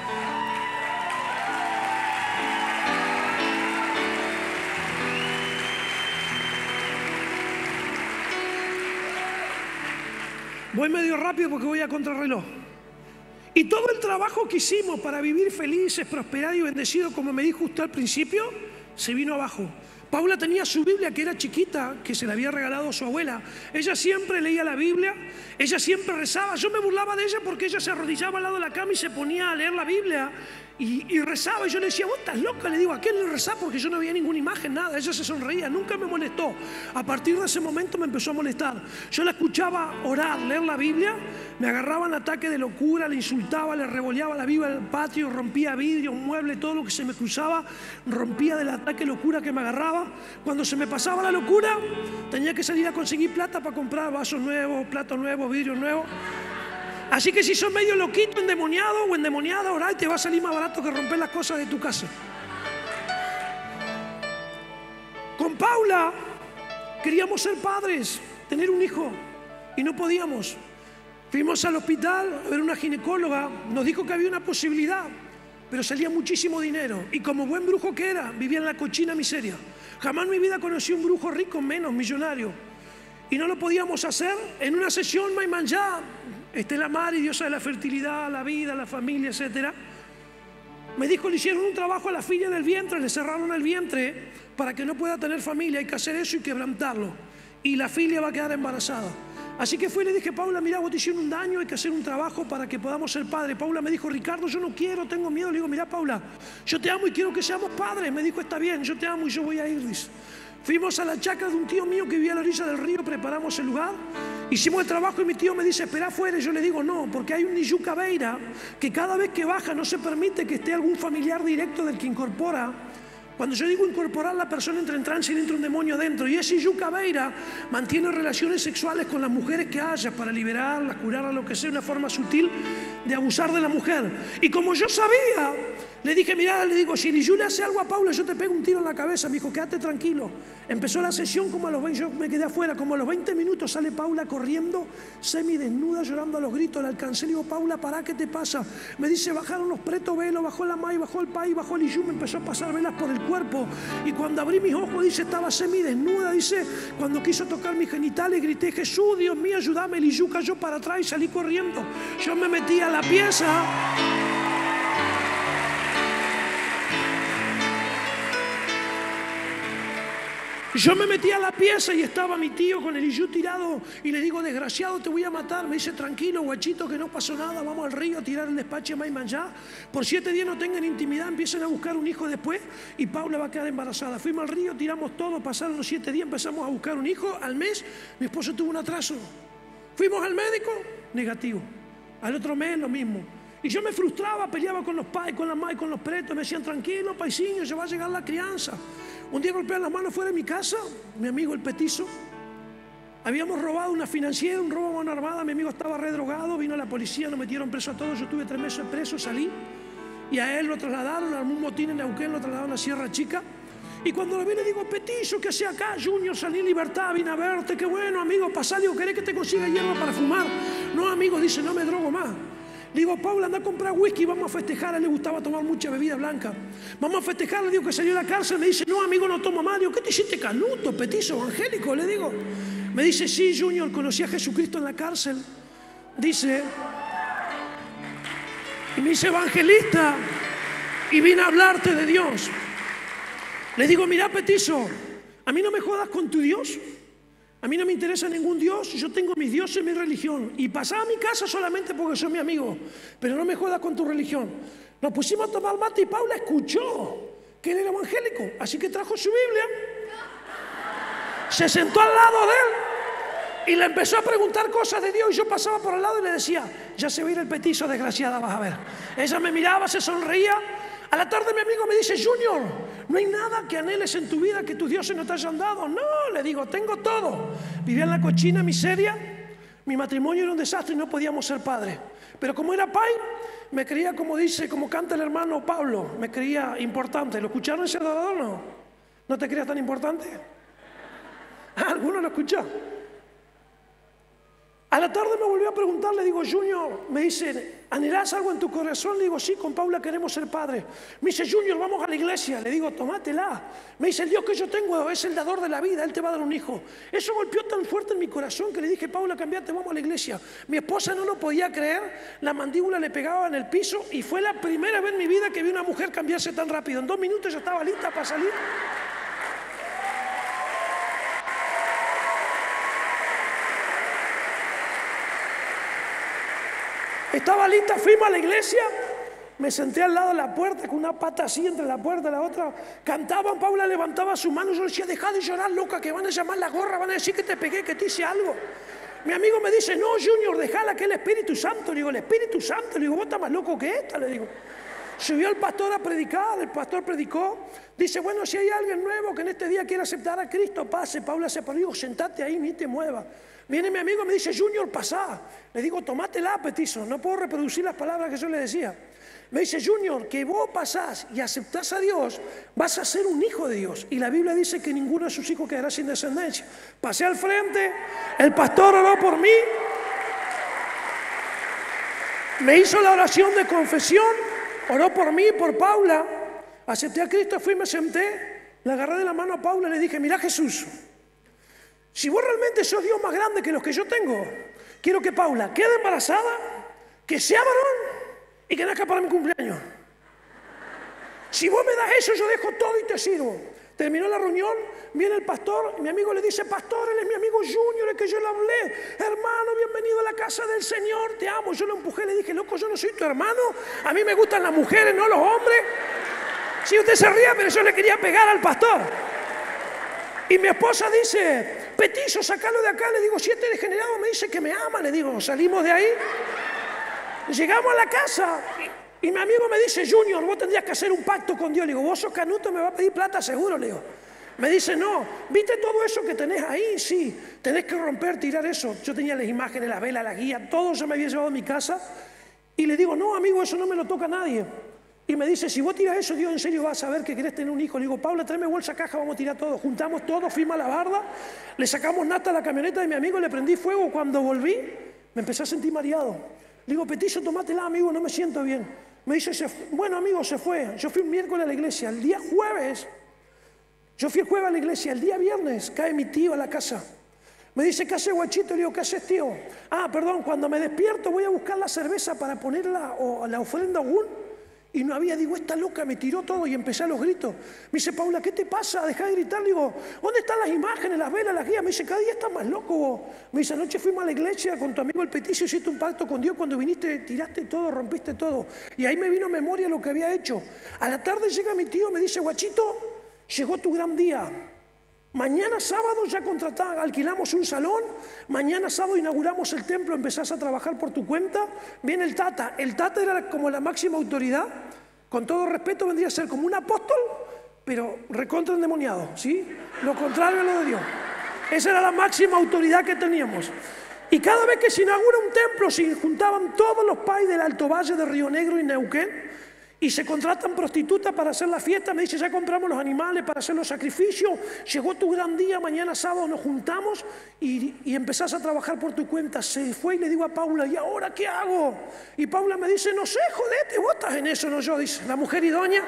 Voy medio rápido porque voy a contrarreloj. Y todo el trabajo que hicimos para vivir felices, prosperados y bendecidos, como me dijo usted al principio, se vino abajo. Paula tenía su Biblia, que era chiquita, que se la había regalado a su abuela. Ella siempre leía la Biblia, ella siempre rezaba. Yo me burlaba de ella porque ella se arrodillaba al lado de la cama y se ponía a leer la Biblia y, y rezaba. Y yo le decía, vos estás loca, le digo, ¿a quién le rezás? Porque yo no veía ninguna imagen, nada. Ella se sonreía, nunca me molestó. A partir de ese momento me empezó a molestar. Yo la escuchaba orar, leer la Biblia, me agarraba en ataque de locura, le insultaba, le revoleaba la Biblia en el patio, rompía vidrios, muebles, todo lo que se me cruzaba, rompía del ataque de locura que me agarraba. Cuando se me pasaba la locura, tenía que salir a conseguir plata para comprar vasos nuevos, platos nuevos, vidrios nuevos. Así que si sos medio loquito, endemoniado o endemoniada, orá y te va a salir más barato que romper las cosas de tu casa. Con Paula queríamos ser padres, tener un hijo, y no podíamos. Fuimos al hospital a ver una ginecóloga, nos dijo que había una posibilidad, pero salía muchísimo dinero. Y como buen brujo que era, vivía en la cochina miseria. Jamás en mi vida conocí un brujo rico, menos millonario. Y no lo podíamos hacer. En una sesión, Maimanjá, Estela Mari, diosa de la fertilidad, la vida, la familia, etcétera, me dijo, le hicieron un trabajo a la filla en el vientre, le cerraron el vientre para que no pueda tener familia. Hay que hacer eso y quebrantarlo. Y la filla va a quedar embarazada. Así que fui y le dije, Paula, mira, vos te hicieron un daño, hay que hacer un trabajo para que podamos ser padres. Paula me dijo, Ricardo, yo no quiero, tengo miedo. Le digo, mira, Paula, yo te amo y quiero que seamos padres. Me dijo, está bien, yo te amo y yo voy a ir. Dice. Fuimos a la chacra de un tío mío que vivía a la orilla del río, preparamos el lugar, hicimos el trabajo y mi tío me dice, espera afuera. Y yo le digo, no, porque hay un Niyú Cabeira que cada vez que baja no se permite que esté algún familiar directo del que incorpora. Cuando yo digo incorporar, la persona entra en trance y entra un demonio dentro. Y ese Niyú Cabeira mantiene relaciones sexuales con las mujeres que haya para liberarlas, curarlas, lo que sea, una forma sutil de abusar de la mujer. Y como yo sabía, le dije, mira, le digo, si Niyú le hace algo a Paula, yo te pego un tiro en la cabeza. Me dijo, quédate tranquilo. Empezó la sesión como a los veinte, yo me quedé afuera, como a los veinte minutos sale Paula corriendo, semidesnuda, llorando a los gritos. La alcancé, le digo, Paula, pará, ¿qué te pasa? Me dice, bajaron los pretos velos, bajó la May, bajó el Pai, bajó el Niyú, me empezó a pasar velas por el cuerpo. Y cuando abrí mis ojos, dice, estaba semidesnuda, dice, cuando quiso tocar mis genitales, grité, Jesús, Dios mío, ayúdame. El Niyú cayó para atrás y salí corriendo. Yo me metí a la pieza. Yo me metí a la pieza y estaba mi tío con el Niyú tirado y le digo, desgraciado, te voy a matar. Me dice, tranquilo, guachito, que no pasó nada, vamos al río a tirar el despacho a Maimanjá. Por siete días no tengan intimidad, empiecen a buscar un hijo después y Paula va a quedar embarazada. Fuimos al río, tiramos todo, pasaron los siete días, empezamos a buscar un hijo. Al mes, mi esposo tuvo un atraso. Fuimos al médico, negativo. Al otro mes, lo mismo. Y yo me frustraba, peleaba con los pais, con la mai, con los pretos. Me decían, tranquilo, paisiño, ya va a llegar la crianza. Un día golpean las manos fuera de mi casa, mi amigo el petizo. Habíamos robado una financiera, un robo a mano armada. Mi amigo estaba redrogado, vino la policía, nos metieron preso a todos. Yo tuve tres meses preso, salí. Y a él lo trasladaron, a un motín en Neuquén, lo trasladaron a Sierra Chica. Y cuando lo vi le digo, petizo, ¿qué hacía acá? Junior, salí en libertad, vine a verte, qué bueno, amigo, pasá. Digo, ¿querés que te consiga hierba para fumar? No, amigo, dice, no me drogo más. Le digo, Paula, anda a comprar whisky, vamos a festejar. A él le gustaba tomar mucha bebida blanca. Vamos a festejar, le digo que salió de la cárcel. Me dice, no, amigo, no tomo más. Le digo, ¿qué te hiciste, canuto, petizo, evangélico? Le digo. Me dice, sí, Junior, conocí a Jesucristo en la cárcel. Dice, y me dice, evangelista, y vine a hablarte de Dios. Le digo, mira, petizo, a mí no me jodas con tu Dios. A mí no me interesa ningún Dios, yo tengo mis dioses y mi religión. Y pasaba a mi casa solamente porque soy mi amigo. Pero no me jodas con tu religión. Nos pusimos a tomar mate y Paula escuchó que él era evangélico. Así que trajo su Biblia, se sentó al lado de él y le empezó a preguntar cosas de Dios. Y yo pasaba por al lado y le decía, ya se va a ir el petizo, desgraciada, vas a ver. Ella me miraba, se sonreía. A la tarde mi amigo me dice, Junior, no hay nada que anheles en tu vida que tus dioses no te hayan dado. No, le digo, tengo todo. Vivía en la cochina miseria, mi matrimonio era un desastre y no podíamos ser padres. Pero como era pai, me creía, como dice, como canta el hermano Pablo, me creía importante. ¿Lo escucharon ese adorador o no? ¿No te creías tan importante? ¿Alguno lo escuchó? A la tarde me volvió a preguntar, le digo, Junior, me dice, ¿anhelás algo en tu corazón? Le digo, sí, con Paula queremos ser padres. Me dice, Junior, vamos a la iglesia. Le digo, tomátela. Me dice, el Dios que yo tengo es el dador de la vida, Él te va a dar un hijo. Eso golpeó tan fuerte en mi corazón que le dije, Paula, cambiate, vamos a la iglesia. Mi esposa no lo podía creer, la mandíbula le pegaba en el piso y fue la primera vez en mi vida que vi una mujer cambiarse tan rápido. En dos minutos ya estaba lista para salir. Estaba lista, fuimos a la iglesia, me senté al lado de la puerta con una pata así entre la puerta y la otra. Cantaban, Paula levantaba su mano, yo decía, deja de llorar, loca, que van a llamar la gorra, van a decir que te pegué, que te hice algo. Mi amigo me dice, no, Junior, dejala, que es el Espíritu Santo. Le digo, el Espíritu Santo, le digo, vos estás más loco que esta, le digo. Subió el pastor a predicar, el pastor predicó, dice, bueno, si hay alguien nuevo que en este día quiera aceptar a Cristo, pase. Paula se paró, digo, sentate ahí, ni te muevas. Viene mi amigo y me dice, Junior, pasá. Le digo, tomátela, petizo, no puedo reproducir las palabras que yo le decía. Me dice, Junior, que vos pasás y aceptás a Dios, vas a ser un hijo de Dios. Y la Biblia dice que ninguno de sus hijos quedará sin descendencia. Pasé al frente, el pastor oró por mí, me hizo la oración de confesión, oró por mí, por Paula, acepté a Cristo, fui y me senté, le agarré de la mano a Paula y le dije, mira Jesús, si vos realmente sos Dios más grande que los que yo tengo, quiero que Paula quede embarazada, que sea varón y que nazca para mi cumpleaños. Si vos me das eso, yo dejo todo y te sirvo. Terminó la reunión, viene el pastor, y mi amigo le dice, pastor, él es mi amigo Junior, el que yo le hablé. Hermano, bienvenido a la casa del Señor, te amo. Yo lo empujé, le dije, loco, yo no soy tu hermano, a mí me gustan las mujeres, no los hombres. Si usted se ría, pero yo le quería pegar al pastor. Y mi esposa dice, petizo, sacalo de acá. Le digo, si este degenerado me dice que me ama, le digo, salimos de ahí. Llegamos a la casa y, y mi amigo me dice, Junior, vos tendrías que hacer un pacto con Dios. Le digo, vos sos canuto, me va a pedir plata seguro, le digo. Me dice, no, ¿viste todo eso que tenés ahí? Sí, tenés que romper, tirar eso. Yo tenía las imágenes, las velas, la guía, todo yo me había llevado a mi casa. Y le digo, no, amigo, eso no me lo toca a nadie. Y me dice, si vos tiras eso, Dios en serio va a saber que querés tener un hijo. Le digo, Paula, tráeme bolsa caja, vamos a tirar todo. Juntamos todo, fuimos a la barda, le sacamos nata a la camioneta de mi amigo, le prendí fuego. Cuando volví, me empecé a sentir mareado. Le digo, petizo, tomátela, amigo, no me siento bien. Me dice, se bueno, amigo, se fue. Yo fui un miércoles a la iglesia. El día jueves, yo fui el jueves a la iglesia. El día viernes cae mi tío a la casa. Me dice, ¿qué hace, guachito? Le digo, ¿qué haces, tío? Ah, perdón, cuando me despierto voy a buscar la cerveza para ponerla o la ofrenda Ogún. Y no había, digo, esta loca me tiró todo y empecé a los gritos. Me dice, Paula, ¿qué te pasa? Deja de gritar. Le digo, ¿dónde están las imágenes, las velas, las guías? Me dice, cada día estás más loco vos. Me dice, anoche fuimos a la iglesia con tu amigo el Peticio, hiciste un pacto con Dios, cuando viniste tiraste todo, rompiste todo. Y ahí me vino a memoria lo que había hecho. A la tarde llega mi tío, me dice, guachito, llegó tu gran día. Mañana sábado ya contratamos, alquilamos un salón, mañana sábado inauguramos el templo, empezás a trabajar por tu cuenta. Viene el Tata, el Tata era como la máxima autoridad, con todo respeto vendría a ser como un apóstol, pero recontra endemoniado, ¿sí? Lo contrario a lo de Dios. Esa era la máxima autoridad que teníamos. Y cada vez que se inaugura un templo, se juntaban todos los pais del Alto Valle de Río Negro y Neuquén, y se contratan prostitutas para hacer la fiesta. Me dice, ya compramos los animales para hacer los sacrificios, llegó tu gran día, mañana sábado nos juntamos y, y empezás a trabajar por tu cuenta. Se fue y le digo a Paula, ¿y ahora qué hago? Y Paula me dice, no sé, jodete, vos estás en eso, no yo, dice la mujer idónea.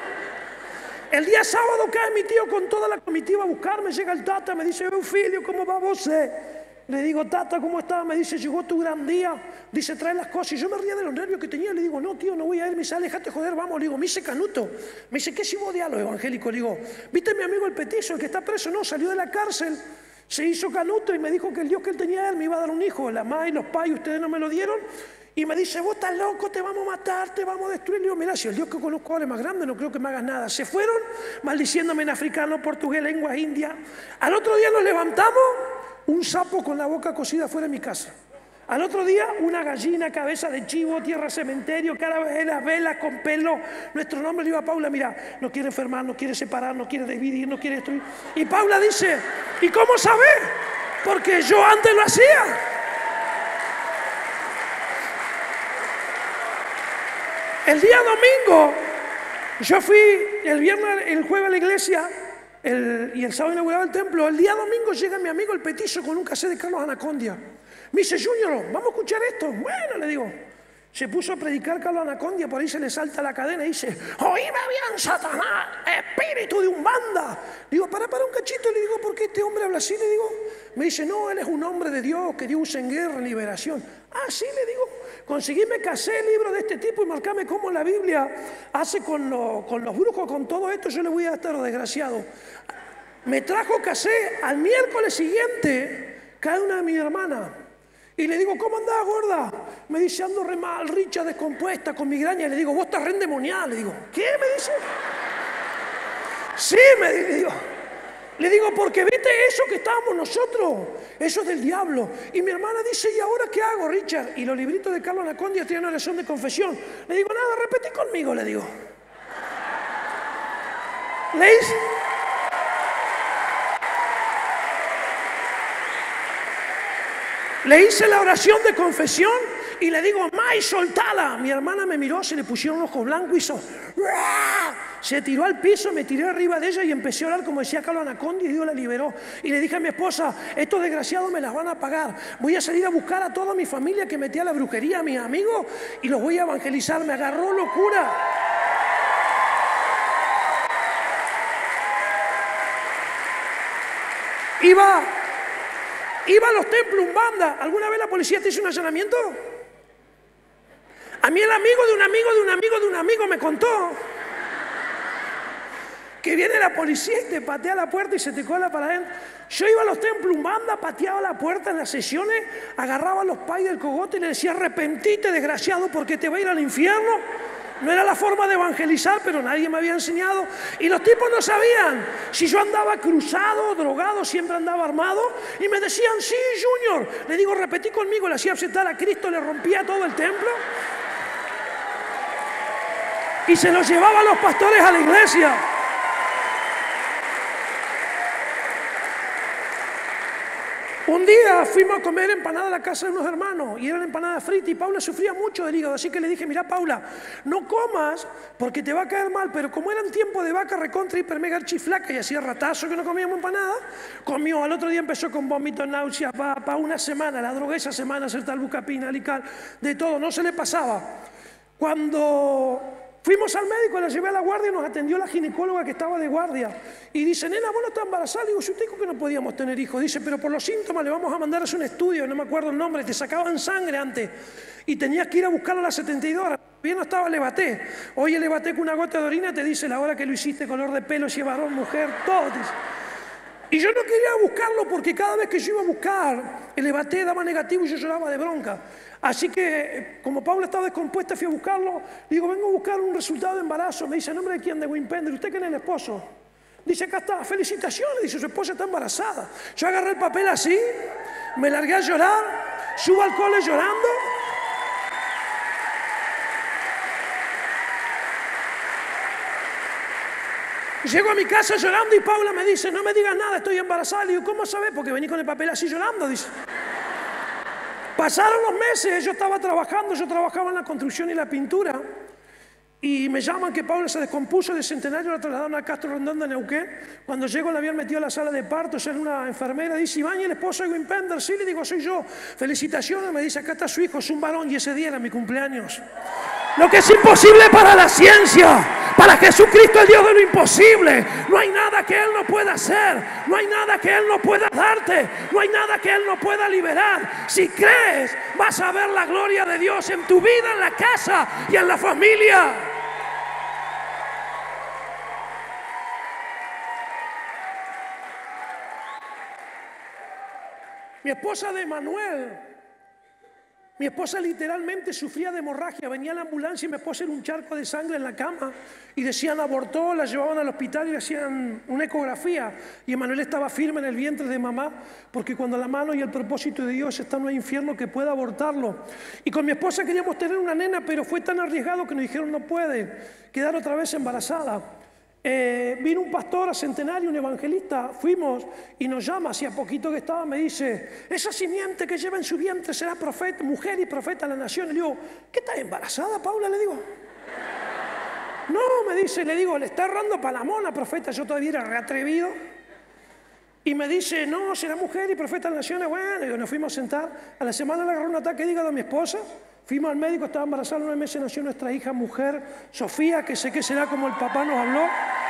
El día sábado cae mi tío con toda la comitiva a buscarme, llega el Tata, me dice, Eufilio, ¿cómo va vos? Le digo, Tata, ¿cómo estás? Me dice, llegó tu gran día. Dice, trae las cosas. Y yo me ría de los nervios que tenía. Le digo, no, tío, no voy a ir. Me dice, déjate joder, vamos. Le digo, me hice canuto. Me dice, ¿qué si vos odias a los evangélicos? Le digo, ¿viste mi amigo el Petizo, el que está preso? No, salió de la cárcel, se hizo canuto y me dijo que el Dios que él tenía él me iba a dar un hijo. La mamá y los pais, ustedes no me lo dieron. Y me dice, vos estás loco, te vamos a matar, te vamos a destruir. Le digo, mira, si el Dios que conozco ahora es más grande, no creo que me hagas nada. Se fueron maldiciéndome en africano, portugués, lengua india. Al otro día nos levantamos, un sapo con la boca cocida fuera de mi casa. Al otro día, una gallina, cabeza de chivo, tierra cementerio, carabelas, velas con pelo. Nuestro nombre le digo a Paula, mira, no quiere enfermar, no quiere separar, no quiere dividir, no quiere destruir. Y Paula dice, ¿y cómo sabe? Porque yo antes lo hacía. El día domingo, yo fui el viernes, el jueves a la iglesia el, y el sábado inauguraba el templo. El día domingo llega mi amigo el petizo con un cassette de Carlos Anacondia. Me dice, Junior, vamos a escuchar esto. Bueno, le digo. Se puso a predicar Carlos Anacondia, por ahí se le salta la cadena y dice, oíme bien, Satanás, espíritu de Umbanda. Digo, para, para un cachito, le digo, ¿por qué este hombre habla así? Le digo, me dice, no, él es un hombre de Dios que Dios usa en guerra, en liberación. Ah, sí, le digo, conseguíme casé libros de este tipo y marcame cómo la Biblia hace con, lo, con los brujos, con todo esto, yo le voy a estar desgraciado. Me trajo casé, al miércoles siguiente, cae una de mis hermanas. Y le digo, ¿cómo andás, gorda? Me dice, ando re mal, richa, descompuesta, con migraña. Y le digo, vos estás re endemoniada. Le digo, ¿qué? Me dice. Sí, me le digo. Le digo, porque viste eso que estábamos nosotros. Eso es del diablo. Y mi hermana dice, ¿y ahora qué hago, Richard? Y los libritos de Carlos Anacondia tienen una oración de confesión. Le digo, nada, repetí conmigo, le digo. Le hice... Le hice la oración de confesión y le digo, May, soltala. Mi hermana me miró, se le pusieron un ojo blanco y hizo, ¡Ruah! Se tiró al piso, me tiré arriba de ella y empecé a orar como decía Carlos Anacondia y Dios la liberó. Y le dije a mi esposa, estos desgraciados me las van a pagar. Voy a salir a buscar a toda mi familia que metía la brujería, a mis amigos, y los voy a evangelizar. Me agarró locura. Iba... Iba a los templos Umbanda. ¿Alguna vez la policía te hizo un allanamiento? A mí el amigo de un amigo de un amigo de un amigo me contó que viene la policía y te patea la puerta y se te cola para adentro. Yo iba a los templos Umbanda, pateaba la puerta en las sesiones, agarraba a los pais del cogote y le decía, arrepentite, desgraciado, porque te va a ir al infierno. No era la forma de evangelizar, pero nadie me había enseñado. Y los tipos no sabían si yo andaba cruzado, drogado, siempre andaba armado. Y me decían, sí, Junior. Le digo, repetí conmigo, le hacía aceptar a Cristo, le rompía todo el templo. Y se los llevaba a los pastores a la iglesia. Un día fuimos a comer empanada a la casa de unos hermanos y eran empanadas fritas y Paula sufría mucho del hígado, así que le dije, mira Paula, no comas porque te va a caer mal, pero como eran tiempo de vaca recontra hiper mega archiflaca y hacía ratazo que no comíamos empanada, comió, al otro día empezó con vómito, náusea, para pa una semana, la drogué esa semana, hacer tal bucapina, alical, de todo, no se le pasaba. Cuando... Fuimos al médico, la llevé a la guardia y nos atendió la ginecóloga que estaba de guardia. Y dice, nena, vos no estás embarazada. Digo, si usted dijo que no podíamos tener hijos. Dice, pero por los síntomas le vamos a mandar a hacer un estudio, no me acuerdo el nombre, te sacaban sangre antes. Y tenías que ir a buscarlo a las setenta y dos horas. Bien no estaba Levaté. Oye, Levaté con una gota de orina te dice la hora que lo hiciste, color de pelo, si es varón, mujer, todo. Y yo no quería buscarlo porque cada vez que yo iba a buscar, el Levaté daba negativo y yo lloraba de bronca. Así que, como Paula estaba descompuesta, fui a buscarlo. Digo, vengo a buscar un resultado de embarazo. Me dice, ¿nombre de quién? De Wimpender. ¿Usted quién es el esposo? Dice, acá está, felicitaciones. Dice, su esposa está embarazada. Yo agarré el papel así, me largué a llorar, subo al cole llorando. Llego a mi casa llorando y Paula me dice, no me digas nada, estoy embarazada. Le digo, ¿cómo sabes? Porque vení con el papel así llorando, dice. Pasaron los meses, yo estaba trabajando, yo trabajaba en la construcción y la pintura y me llaman que Paula se descompuso de Centenario, la trasladaron a Castro Rondón de Neuquén. Cuando llego la habían metido a la sala de parto, era una enfermera, dice, Iván, ¿y el esposo de Wimpender? Sí, le digo, soy yo. Felicitaciones, me dice, acá está su hijo, es un varón y ese día era mi cumpleaños. Lo que es imposible para la ciencia, para Jesucristo el Dios de lo imposible. No hay nada que Él no pueda hacer, no hay nada que Él no pueda darte, no hay nada que Él no pueda liberar. Si crees, vas a ver la gloria de Dios en tu vida, en la casa y en la familia. Mi esposa de Manuel Mi esposa literalmente sufría de hemorragia. Venía la ambulancia y mi esposa era un charco de sangre en la cama. Y decían abortó, la llevaban al hospital y le hacían una ecografía. Y Emanuel estaba firme en el vientre de mamá, porque cuando la mano y el propósito de Dios está, no hay infierno que pueda abortarlo. Y con mi esposa queríamos tener una nena, pero fue tan arriesgado que nos dijeron no puede quedar otra vez embarazada. Eh, vino un pastor a Centenario, un evangelista, fuimos y nos llama, hacía poquito que estaba, me dice, esa simiente que lleva en su vientre será profeta, mujer y profeta a la nación. Y le digo, ¿qué estás embarazada, Paula? Le digo, no, me dice, le digo, le está errando para la mona, profeta. Yo todavía era reatrevido. Y me dice, no, será mujer y profeta a la nación. Bueno, digo, nos fuimos a sentar. A la semana le agarró un ataque de hígado a mi esposa. Fuimos al médico, estaba embarazada, nueve meses nació nuestra hija mujer, Sofía, que sé que será como el papá nos habló.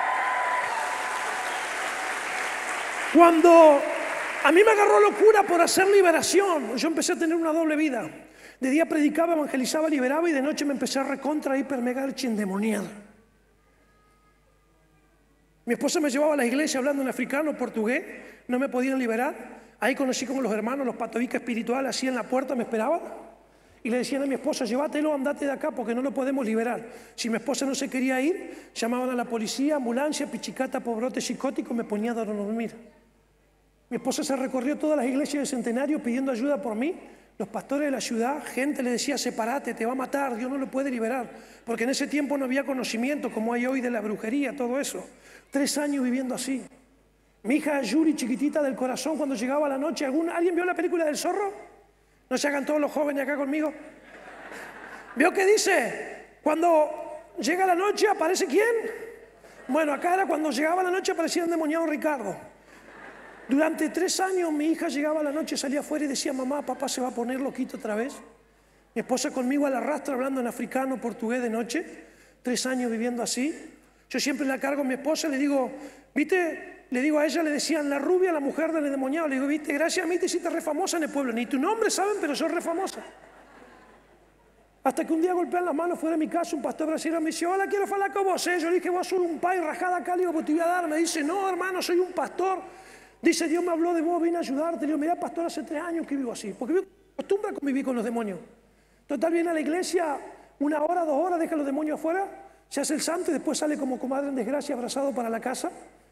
Cuando a mí me agarró locura por hacer liberación, yo empecé a tener una doble vida. De día predicaba, evangelizaba, liberaba y de noche me empecé a recontra, hiper, mega, endemoniar. Mi esposa me llevaba a la iglesia hablando en africano, portugués, no me podían liberar. Ahí conocí como los hermanos, los patovica espirituales, así en la puerta me esperaban. Y le decían a mi esposa, llévatelo, andate de acá porque no lo podemos liberar. Si mi esposa no se quería ir, llamaban a la policía, ambulancia, pichicata, pobrote psicótico, me ponía a dormir. Mi esposa se recorrió todas las iglesias del Centenario pidiendo ayuda por mí. Los pastores de la ciudad, gente le decía, sepárate, te va a matar, Dios no lo puede liberar. Porque en ese tiempo no había conocimiento como hay hoy de la brujería, todo eso. Tres años viviendo así. Mi hija Yuri, chiquitita del corazón, cuando llegaba la noche, ¿algún, ¿alguien vio la película del zorro? ¿No se hagan todos los jóvenes acá conmigo? ¿Vio qué dice? Cuando llega la noche, ¿aparece quién? Bueno, acá era cuando llegaba la noche aparecía el endemoniado Ricardo. Durante tres años mi hija llegaba a la noche, salía afuera y decía, mamá, papá se va a poner loquito otra vez. Mi esposa conmigo a la rastra hablando en africano, portugués de noche. Tres años viviendo así. Yo siempre la cargo a mi esposa, le digo, ¿viste? Le digo a ella, le decían la rubia, la mujer del endemoniado. Le digo, viste, gracias a mí te hiciste re famosa en el pueblo. Ni tu nombre saben, pero soy re famosa. Hasta que un día golpean las manos fuera de mi casa, un pastor brasileño me dice, hola, quiero hablar con vos. Yo le dije, vos sos un pai rajada acá, le digo, pues te voy a dar. Me dice, no, hermano, soy un pastor. Dice, Dios me habló de vos, vine a ayudarte. Le digo, mira, pastor, hace tres años que vivo así. Porque me acostumbro a convivir con los demonios. Total, viene a la iglesia una hora, dos horas, deja los demonios afuera, se hace el santo y después sale como comadre en desgracia abrazado para la casa.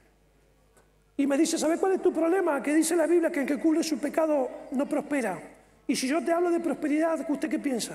Y me dice, ¿sabes cuál es tu problema? Que dice la Biblia que el que cubre su pecado no prospera. Y si yo te hablo de prosperidad, ¿usted qué piensa?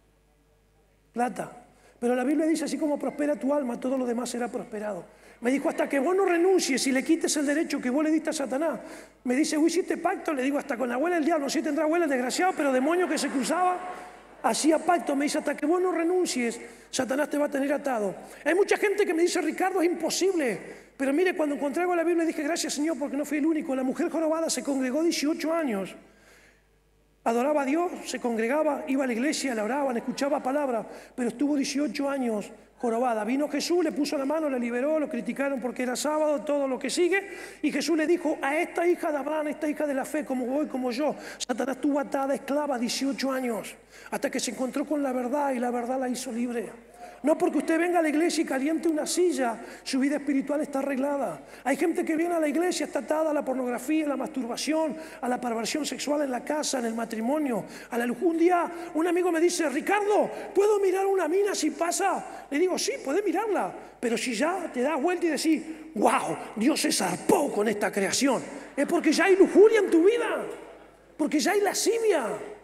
Plata. Pero la Biblia dice, así como prospera tu alma, todo lo demás será prosperado. Me dijo, hasta que vos no renuncies y le quites el derecho que vos le diste a Satanás. Me dice, ¿vos hiciste pacto? Le digo, hasta con la abuela del diablo. Sí tendrá abuela el desgraciado, pero demonio que se cruzaba, hacía pacto. Me dice, hasta que vos no renuncies, Satanás te va a tener atado. Hay mucha gente que me dice, Ricardo, es imposible. Pero mire, cuando encontré algo en la Biblia dije, gracias Señor, porque no fui el único. La mujer jorobada se congregó dieciocho años. Adoraba a Dios, se congregaba, iba a la iglesia, la oraban, escuchaba palabras, pero estuvo dieciocho años jorobada. Vino Jesús, le puso la mano, la liberó, lo criticaron porque era sábado, todo lo que sigue. Y Jesús le dijo, a esta hija de Abraham, esta hija de la fe, como vos y como yo, Satanás estuvo atada, esclava, dieciocho años, hasta que se encontró con la verdad y la verdad la hizo libre. No porque usted venga a la iglesia y caliente una silla, su vida espiritual está arreglada. Hay gente que viene a la iglesia, está atada a la pornografía, a la masturbación, a la perversión sexual en la casa, en el matrimonio. A la, un día un amigo me dice, Ricardo, ¿puedo mirar una mina si pasa? Le digo, sí, puedes mirarla, pero si ya te das vuelta y decís, wow, Dios se zarpó con esta creación, es porque ya hay lujuria en tu vida, porque ya hay lascivia.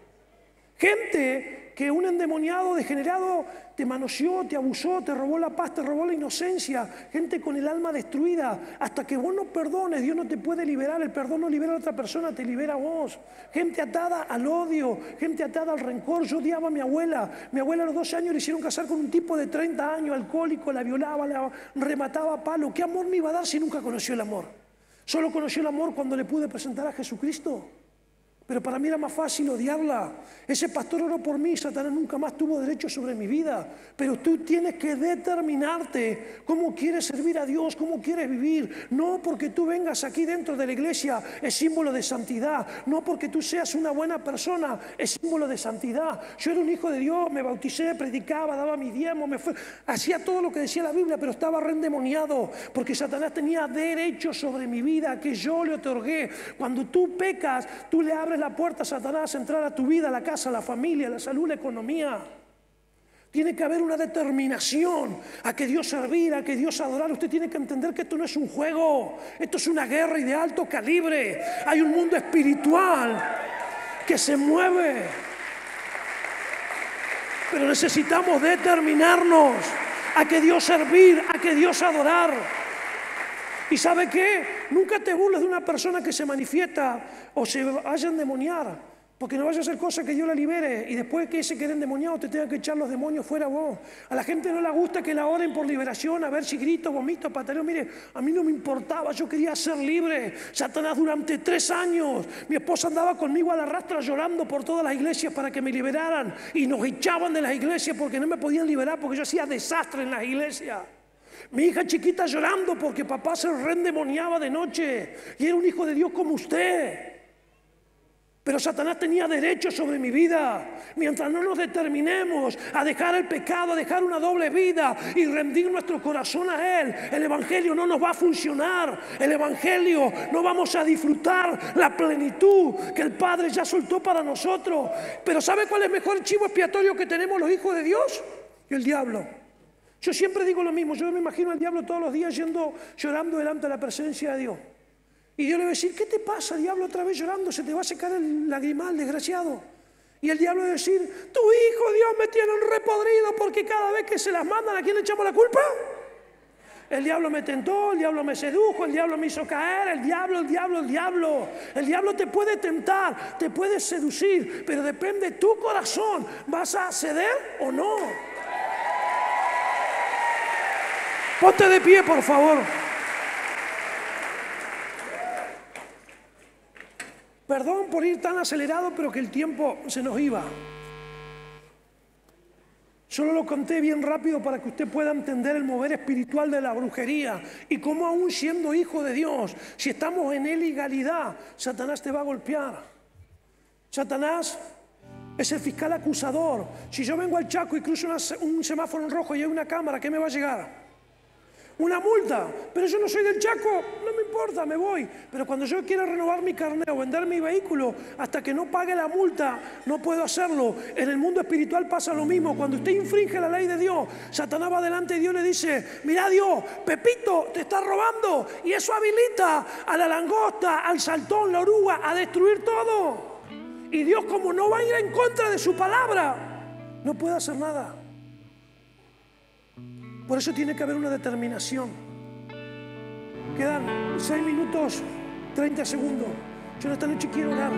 Gente que un endemoniado degenerado te manoseó, te abusó, te robó la paz, te robó la inocencia. Gente con el alma destruida. Hasta que vos no perdones, Dios no te puede liberar. El perdón no libera a otra persona, te libera a vos. Gente atada al odio, gente atada al rencor. Yo odiaba a mi abuela. Mi abuela a los doce años le hicieron casar con un tipo de treinta años, alcohólico, la violaba, la remataba a palo. ¿Qué amor me iba a dar si nunca conoció el amor? Solo conoció el amor cuando le pude presentar a Jesucristo. Pero para mí era más fácil odiarla. Ese pastor oró por mí, Satanás nunca más tuvo derecho sobre mi vida. Pero tú tienes que determinarte cómo quieres servir a Dios, cómo quieres vivir. No porque tú vengas aquí dentro de la iglesia es símbolo de santidad. No porque tú seas una buena persona es símbolo de santidad. Yo era un hijo de Dios, me bauticé, predicaba, daba mi diezmo, me fue, hacía todo lo que decía la Biblia, pero estaba reendemoniado porque Satanás tenía derecho sobre mi vida que yo le otorgué. Cuando tú pecas, tú le abres la puerta a Satanás a entrar a tu vida, a la casa casa, la familia, la salud, la economía. Tiene que haber una determinación a que Dios servir, a que Dios adorar. Usted tiene que entender que esto no es un juego, esto es una guerra y de alto calibre. Hay un mundo espiritual que se mueve. Pero necesitamos determinarnos a que Dios servir, a que Dios adorar. ¿Y sabe qué? Nunca te burles de una persona que se manifiesta o se vaya a endemoniar. Porque no vaya a hacer cosas que Dios la libere y después que ese quede endemoniado te tenga que echar los demonios fuera vos. A la gente no le gusta que la oren por liberación, a ver si grito, vomito, pataleo. Mire, a mí no me importaba, yo quería ser libre. Satanás durante tres años, mi esposa andaba conmigo a la rastra llorando por todas las iglesias para que me liberaran y nos echaban de las iglesias porque no me podían liberar porque yo hacía desastre en las iglesias. Mi hija chiquita llorando porque papá se reendemoniaba de noche y era un hijo de Dios como usted. Pero Satanás tenía derecho sobre mi vida. Mientras no nos determinemos a dejar el pecado, a dejar una doble vida y rendir nuestro corazón a Él, el Evangelio no nos va a funcionar. El Evangelio no vamos a disfrutar la plenitud que el Padre ya soltó para nosotros. Pero ¿sabe cuál es el mejor chivo expiatorio que tenemos los hijos de Dios? El diablo. Yo siempre digo lo mismo. Yo me imagino al diablo todos los días yendo, llorando delante de la presencia de Dios. Y Dios le va a decir, ¿qué te pasa, diablo, otra vez llorando? Se te va a secar el lagrimal, desgraciado. Y el diablo va a decir, tu hijo, Dios, me tiene un repodrido porque cada vez que se las mandan, ¿a quién le echamos la culpa? El diablo me tentó, el diablo me sedujo, el diablo me hizo caer, el diablo, el diablo, el diablo. El diablo te puede tentar, te puede seducir, pero depende de tu corazón. ¿Vas a ceder o no? Ponte de pie, por favor. Perdón por ir tan acelerado, pero que el tiempo se nos iba. Solo lo conté bien rápido para que usted pueda entender el mover espiritual de la brujería y cómo aún siendo hijo de Dios, si estamos en ilegalidad, Satanás te va a golpear. Satanás es el fiscal acusador. Si yo vengo al Chaco y cruzo una, un semáforo en rojo y hay una cámara, ¿qué me va a llegar? Una multa, pero yo no soy del Chaco, no me importa, me voy. Pero cuando yo quiero renovar mi carnet o vender mi vehículo, hasta que no pague la multa, no puedo hacerlo. En el mundo espiritual pasa lo mismo. Cuando usted infringe la ley de Dios, Satanás va delante de Dios y le dice, mira Dios, Pepito te está robando. Y eso habilita a la langosta, al saltón, la oruga, a destruir todo. Y Dios, como no va a ir en contra de su palabra, no puede hacer nada. Por eso tiene que haber una determinación. Quedan seis minutos, treinta segundos. Yo en esta noche quiero orar.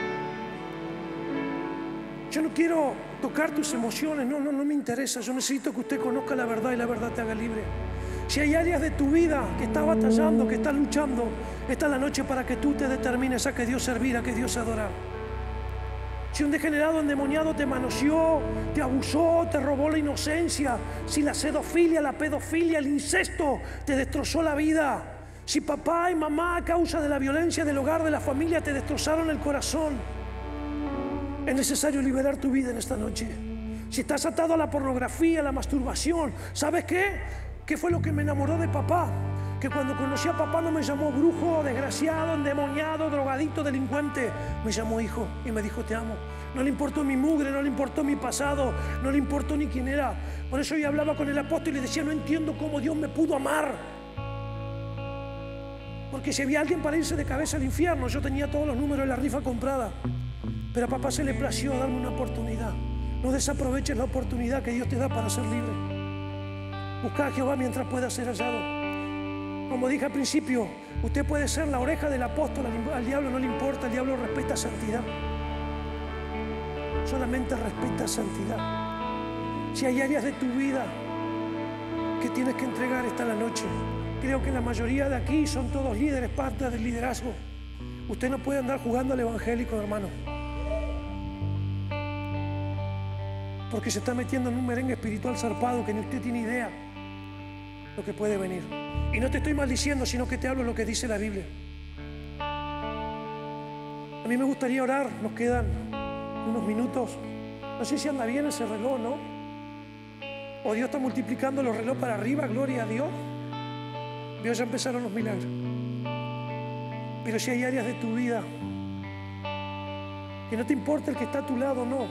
Yo no quiero tocar tus emociones, no, no, no me interesa. Yo necesito que usted conozca la verdad y la verdad te haga libre. Si hay áreas de tu vida que estás batallando, que estás luchando, esta es la noche para que tú te determines a que Dios servir, a que Dios adorar. Si un degenerado endemoniado te manoseó, te abusó, te robó la inocencia, si la sedofilia, la pedofilia, el incesto te destrozó la vida, si papá y mamá a causa de la violencia del hogar, de la familia, te destrozaron el corazón, es necesario liberar tu vida en esta noche. Si estás atado a la pornografía, a la masturbación, ¿sabes qué? ¿Qué fue lo que me enamoró de papá? Que cuando conocí a papá no me llamó brujo, desgraciado, endemoniado, drogadito, delincuente. Me llamó hijo y me dijo te amo. No le importó mi mugre, no le importó mi pasado, no le importó ni quién era. Por eso yo hablaba con el apóstol y le decía, no entiendo cómo Dios me pudo amar. Porque si había alguien para irse de cabeza al infierno, yo tenía todos los números de la rifa comprada. Pero a papá se le plació darme una oportunidad. No desaproveches la oportunidad que Dios te da para ser libre. Busca a Jehová mientras pueda ser hallado. Como dije al principio, usted puede ser la oreja del apóstol, al diablo no le importa, el diablo respeta santidad. Solamente respeta santidad. Si hay áreas de tu vida que tienes que entregar esta la noche, creo que la mayoría de aquí son todos líderes, parte del liderazgo. Usted no puede andar jugando al evangélico, hermano, porque se está metiendo en un merengue espiritual zarpado que ni usted tiene idea lo que puede venir. Y no te estoy maldiciendo, sino que te hablo lo que dice la Biblia. A mí me gustaría orar, nos quedan unos minutos. No sé si anda bien ese reloj, ¿no? O Dios está multiplicando los relojes para arriba, gloria a Dios. Dios, ya empezaron los milagros. Pero si hay áreas de tu vida Que no te importa el que está a tu lado, no.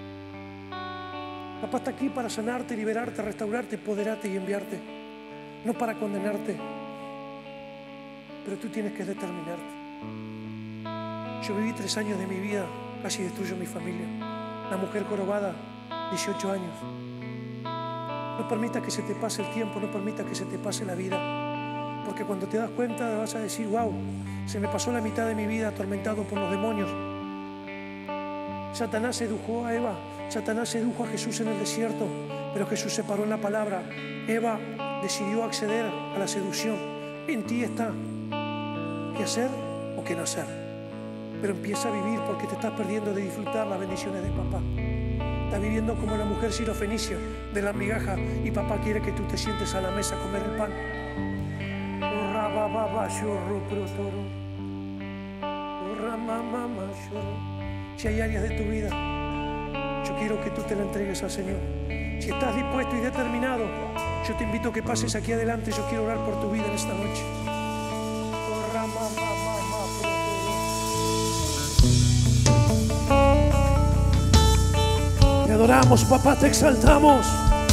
Papá está aquí para sanarte, liberarte, restaurarte, empoderarte y enviarte. No para condenarte. Pero tú tienes que determinarte. Yo viví tres años de mi vida, casi destruyo mi familia. La mujer jorobada, dieciocho años. No permitas que se te pase el tiempo, no permitas que se te pase la vida. Porque cuando te das cuenta vas a decir, wow, se me pasó la mitad de mi vida atormentado por los demonios. Satanás sedujo a Eva, Satanás sedujo a Jesús en el desierto, pero Jesús se paró en la palabra. Eva decidió acceder a la seducción. En ti está qué hacer o qué no hacer. Pero empieza a vivir, porque te estás perdiendo de disfrutar las bendiciones de papá. Estás viviendo como la mujer sirofenicia de la migaja, y papá quiere que tú te sientes a la mesa a comer el pan. Si hay áreas de tu vida, yo quiero que tú te la entregues al Señor. Si estás dispuesto y determinado, yo te invito a que pases aquí adelante. Yo quiero orar por tu vida en esta noche. Te adoramos, papá, te exaltamos.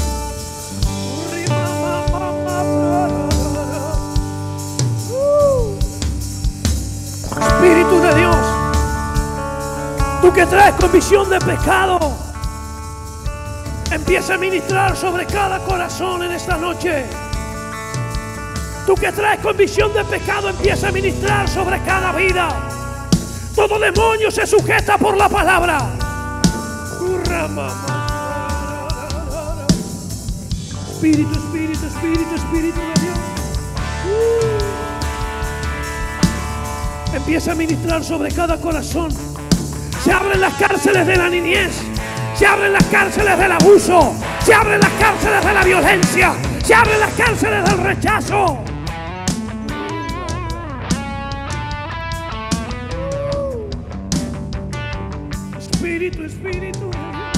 Espíritu de Dios, tú que traes convicción de pecado, empieza a ministrar sobre cada corazón en esta noche. Tú que traes convicción de pecado, empieza a ministrar sobre cada vida. Todo demonio se sujeta por la palabra. Espíritu, Espíritu, Espíritu, Espíritu de Dios. Uh. Empieza a ministrar sobre cada corazón. Se abren las cárceles de la niñez. Se abren las cárceles del abuso. Se abren las cárceles de la violencia. Se abren las cárceles del rechazo. Espíritu, Espíritu.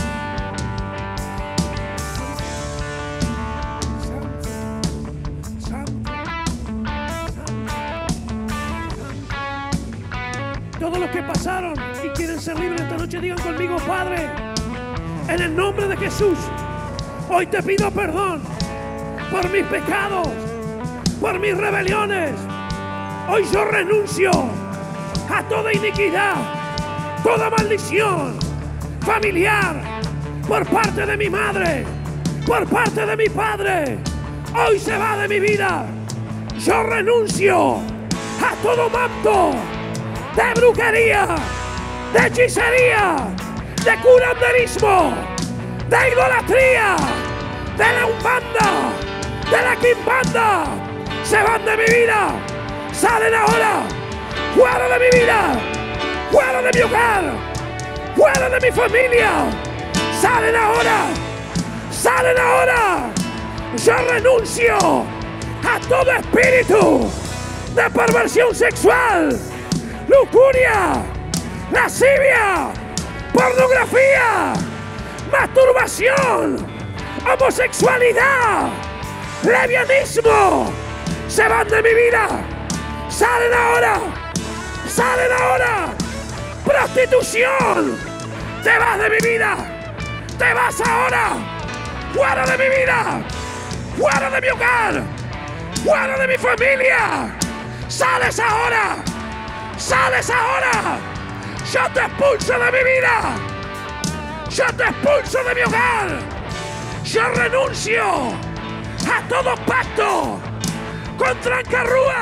Todos los que pasaron y quieren ser libres esta noche, digan conmigo: Padre, en el nombre de Jesús, hoy te pido perdón por mis pecados, por mis rebeliones. Hoy yo renuncio a toda iniquidad, toda maldición familiar, por parte de mi madre, por parte de mi padre. Hoy se va de mi vida. Yo renuncio a todo manto de brujería, de hechicería, de curanderismo, de idolatría, de la umbanda, de la quimbanda. Se van de mi vida. Salen ahora. Fuera de mi vida. Fuera de mi hogar. Fuera de mi familia. Salen ahora. Salen ahora. Yo renuncio a todo espíritu de perversión sexual, lujuria, lascivia, pornografía, masturbación, homosexualidad, lesbianismo. Se van de mi vida. Salen ahora. Salen ahora. Prostitución. Te vas de mi vida. Te vas ahora. Fuera de mi vida. Fuera de mi hogar. Fuera de mi familia. Sales ahora. Sales ahora. Yo te expulso de mi vida. Yo te expulso de mi hogar. Yo renuncio a todo pacto con trancarrúa,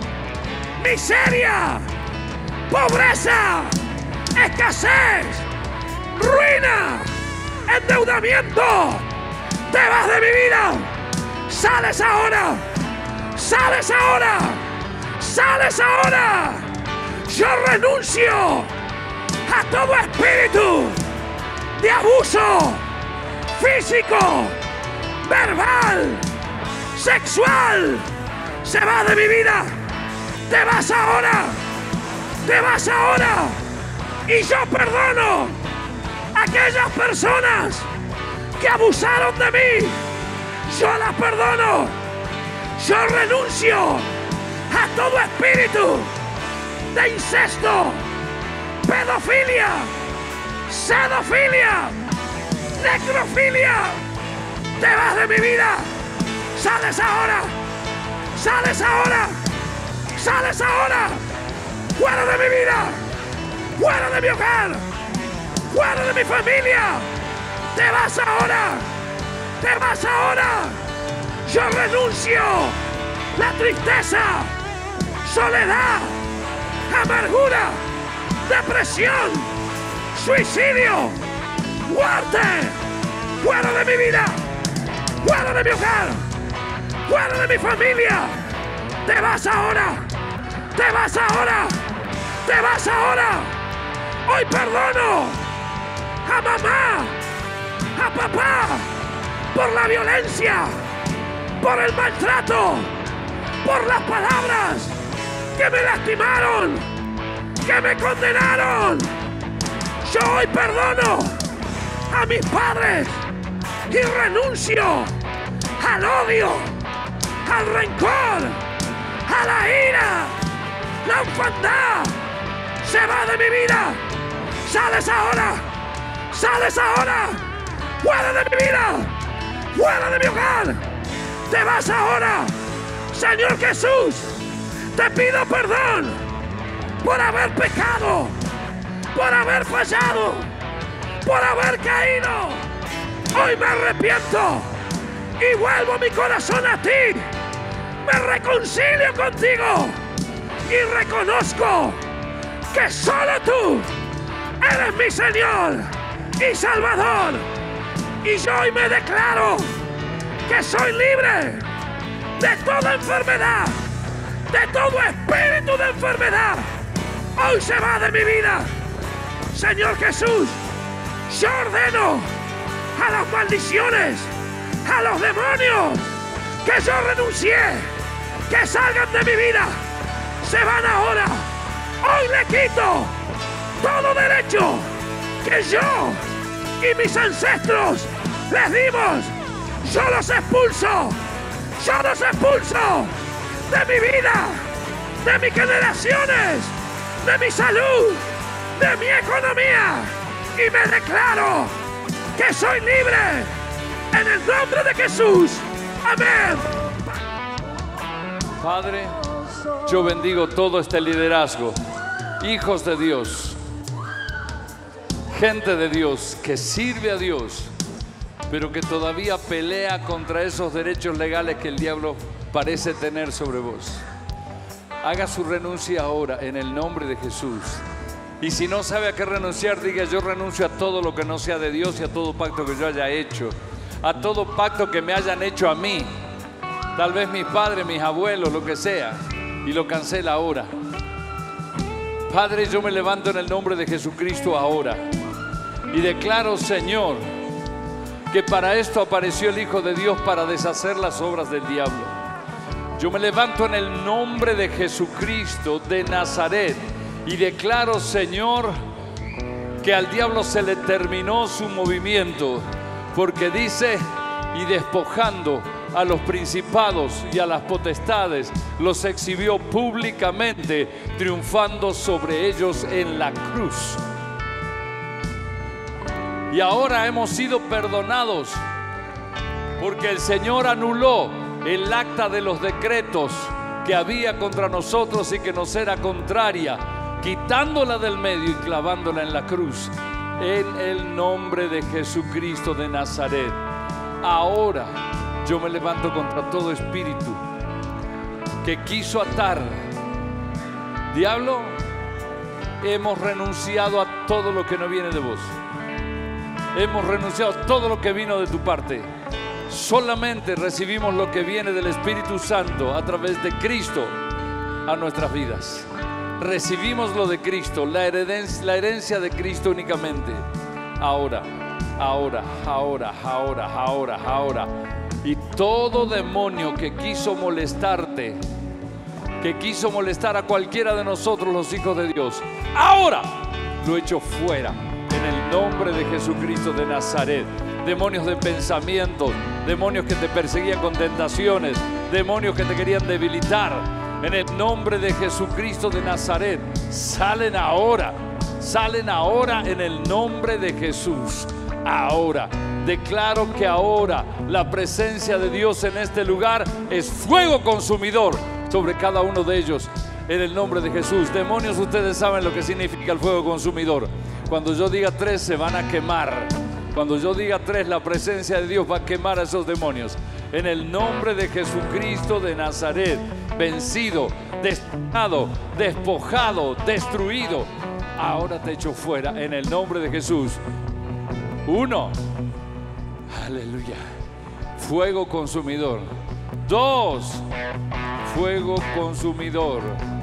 miseria, pobreza, escasez, ruina, endeudamiento. Te vas de mi vida. Sales ahora. Sales ahora. Sales ahora. Yo renuncio a todo espíritu de abuso físico, verbal, sexual. Se va de mi vida. Te vas ahora. Te vas ahora. Y yo perdono a aquellas personas que abusaron de mí. Yo las perdono. Yo renuncio a todo espíritu de incesto, pedofilia, sedofilia, necrofilia. Te vas de mi vida. Sales ahora. Sales ahora. Sales ahora. Fuera de mi vida. Fuera de mi hogar. Fuera de mi familia. Te vas ahora. Te vas ahora. Yo renuncio la tristeza, soledad, amargura, depresión, suicidio, muerte. Fuera de mi vida. Fuera de mi hogar. Fuera de mi familia. Te vas ahora. Te vas ahora. Te vas ahora. Hoy perdono a mamá, a papá, por la violencia, por el maltrato, por las palabras que me lastimaron, que me condenaron. Yo hoy perdono a mis padres y renuncio al odio, al rencor, a la ira, la orfandad. Se va de mi vida. Sales ahora. Sales ahora. Fuera de mi vida. Fuera de mi hogar. Te vas ahora. Señor Jesús, te pido perdón por haber pecado, por haber fallado, por haber caído. Hoy me arrepiento y vuelvo mi corazón a ti. Me reconcilio contigo y reconozco que solo tú eres mi Señor y Salvador. Y yo hoy me declaro que soy libre de toda enfermedad, de todo espíritu de enfermedad. Hoy se va de mi vida. Señor Jesús, yo ordeno a las maldiciones, a los demonios, que yo renuncié, que salgan de mi vida. Se van ahora. Hoy le quito todo derecho que yo y mis ancestros les dimos. Yo los expulso. Yo los expulso de mi vida, de mis generaciones, de mi salud, de mi economía. Y me declaro que soy libre en el nombre de Jesús. Amén. Padre, yo bendigo todo este liderazgo, hijos de Dios, gente de Dios que sirve a Dios, pero que todavía pelea contra esos derechos legales que el diablo parece tener sobre vos. Haga su renuncia ahora en el nombre de Jesús. Y si no sabe a qué renunciar, diga: yo renuncio a todo lo que no sea de Dios y a todo pacto que yo haya hecho, a todo pacto que me hayan hecho a mí, tal vez mis padres, mis abuelos, lo que sea, y lo cancela ahora. Padre, yo me levanto en el nombre de Jesucristo ahora y declaro, Señor, que para esto apareció el Hijo de Dios, para deshacer las obras del diablo. Yo me levanto en el nombre de Jesucristo de Nazaret y declaro, Señor, que al diablo se le terminó su movimiento, porque dice: y despojando a los principados y a las potestades, los exhibió públicamente, triunfando sobre ellos en la cruz. Y ahora hemos sido perdonados, porque el Señor anuló el acta de los decretos que había contra nosotros y que nos era contraria, quitándola del medio y clavándola en la cruz, en el nombre de Jesucristo de Nazaret. Ahora yo me levanto contra todo espíritu que quiso atar. Diablo, hemos renunciado a todo lo que no viene de vos. Hemos renunciado a todo lo que vino de tu parte. Solamente recibimos lo que viene del Espíritu Santo a través de Cristo a nuestras vidas. Recibimos lo de Cristo, la herencia, la herencia de Cristo únicamente. Ahora, ahora, ahora, ahora, ahora, ahora. Y todo demonio que quiso molestarte, que quiso molestar a cualquiera de nosotros, los hijos de Dios, ahora lo echo fuera en el nombre de Jesucristo de Nazaret. Demonios de pensamientos, demonios que te perseguían con tentaciones, demonios que te querían debilitar, en el nombre de Jesucristo de Nazaret, salen ahora, Salen ahora en el nombre de Jesús. Ahora. Declaro que ahora la presencia de Dios en este lugar es fuego consumidor sobre cada uno de ellos. En el nombre de Jesús. Demonios, ustedes saben lo que significa el fuego consumidor. Cuando yo diga tres, se van a quemar. Cuando yo diga tres, la presencia de Dios va a quemar a esos demonios. En el nombre de Jesucristo de Nazaret, vencido, despojado, despojado, destruido. Ahora te echo fuera en el nombre de Jesús. Uno. Aleluya. Fuego consumidor. Dos. Fuego consumidor.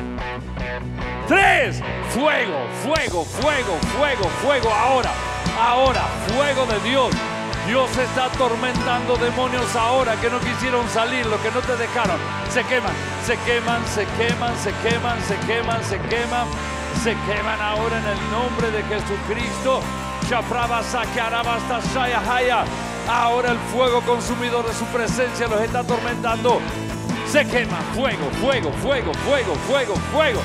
Tres. Fuego, fuego, fuego, fuego, fuego. Ahora, ahora, fuego de Dios. Dios está atormentando demonios ahora que no quisieron salir, los que no te dejaron. Se queman, se queman, se queman, se queman, se queman, se queman, se queman ahora en el nombre de Jesucristo. Ahora el fuego consumidor de su presencia los está atormentando. Se quema, fuego, fuego, fuego, fuego, fuego, fuego.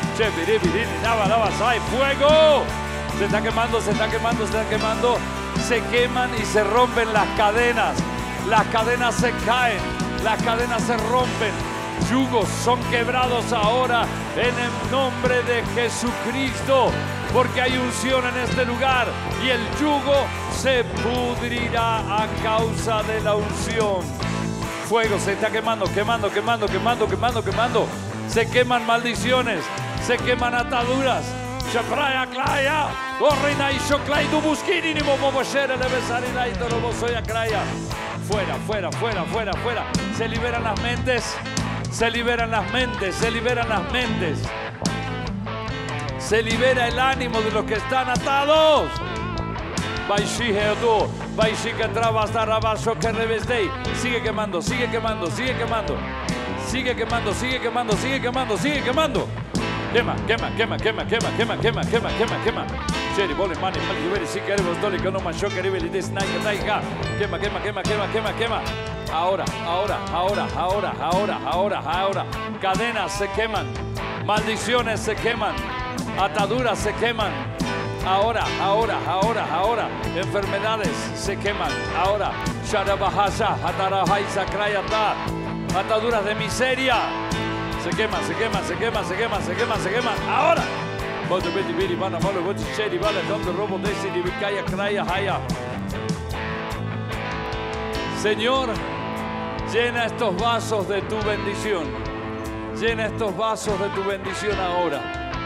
Fuego. Se está quemando, se está quemando, se está quemando. Se queman y se rompen las cadenas. Las cadenas se caen, las cadenas se rompen. Yugos son quebrados ahora en el nombre de Jesucristo, porque hay unción en este lugar y el yugo se pudrirá a causa de la unción. Fuego se está quemando, quemando, quemando, quemando, quemando, quemando. Se queman maldiciones, se queman ataduras. Fuera, fuera, fuera, fuera, fuera. Se liberan las mentes, se liberan las mentes, se liberan las mentes. Se libera el ánimo de los que están atados. Sigue quemando, sigue quemando, sigue quemando. Sigue quemando, sigue quemando, sigue quemando, sigue quemando. Quema, quema, quema, quema, quema, quema, quema, quema, quema, quema. Quema, quema, quema, quema, quema, quema. Ahora, ahora, ahora, ahora, ahora, ahora, ahora. Cadenas se queman, maldiciones se queman, ataduras se queman. Ahora, ahora, ahora, ahora. Enfermedades se queman. Ahora. Ataduras de miseria. Se queman, se queman, se queman, se queman, se queman, se queman. Ahora. Señor, llena estos vasos de tu bendición. Llena estos vasos de tu bendición ahora.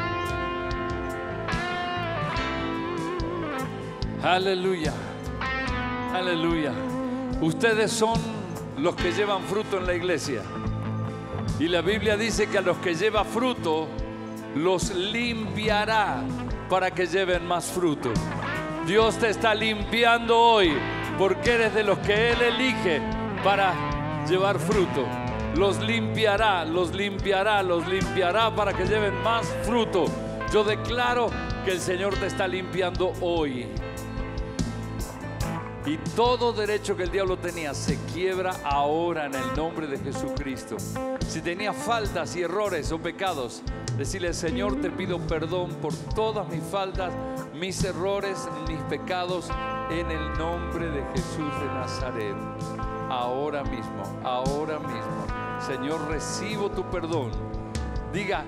Aleluya. Aleluya. Ustedes son los que llevan fruto en la iglesia. Y la Biblia dice que a los que lleva fruto los limpiará para que lleven más fruto. Dios te está limpiando hoy porque eres de los que Él elige para llevar fruto. Los limpiará, los limpiará, los limpiará para que lleven más fruto. Yo declaro que el Señor te está limpiando hoy. Y todo derecho que el diablo tenía se quiebra ahora en el nombre de Jesucristo. Si tenía faltas y errores o pecados, decirle: Señor, te pido perdón por todas mis faltas, mis errores, mis pecados, en el nombre de Jesús de Nazaret. Ahora mismo, ahora mismo, Señor, recibo tu perdón. Diga: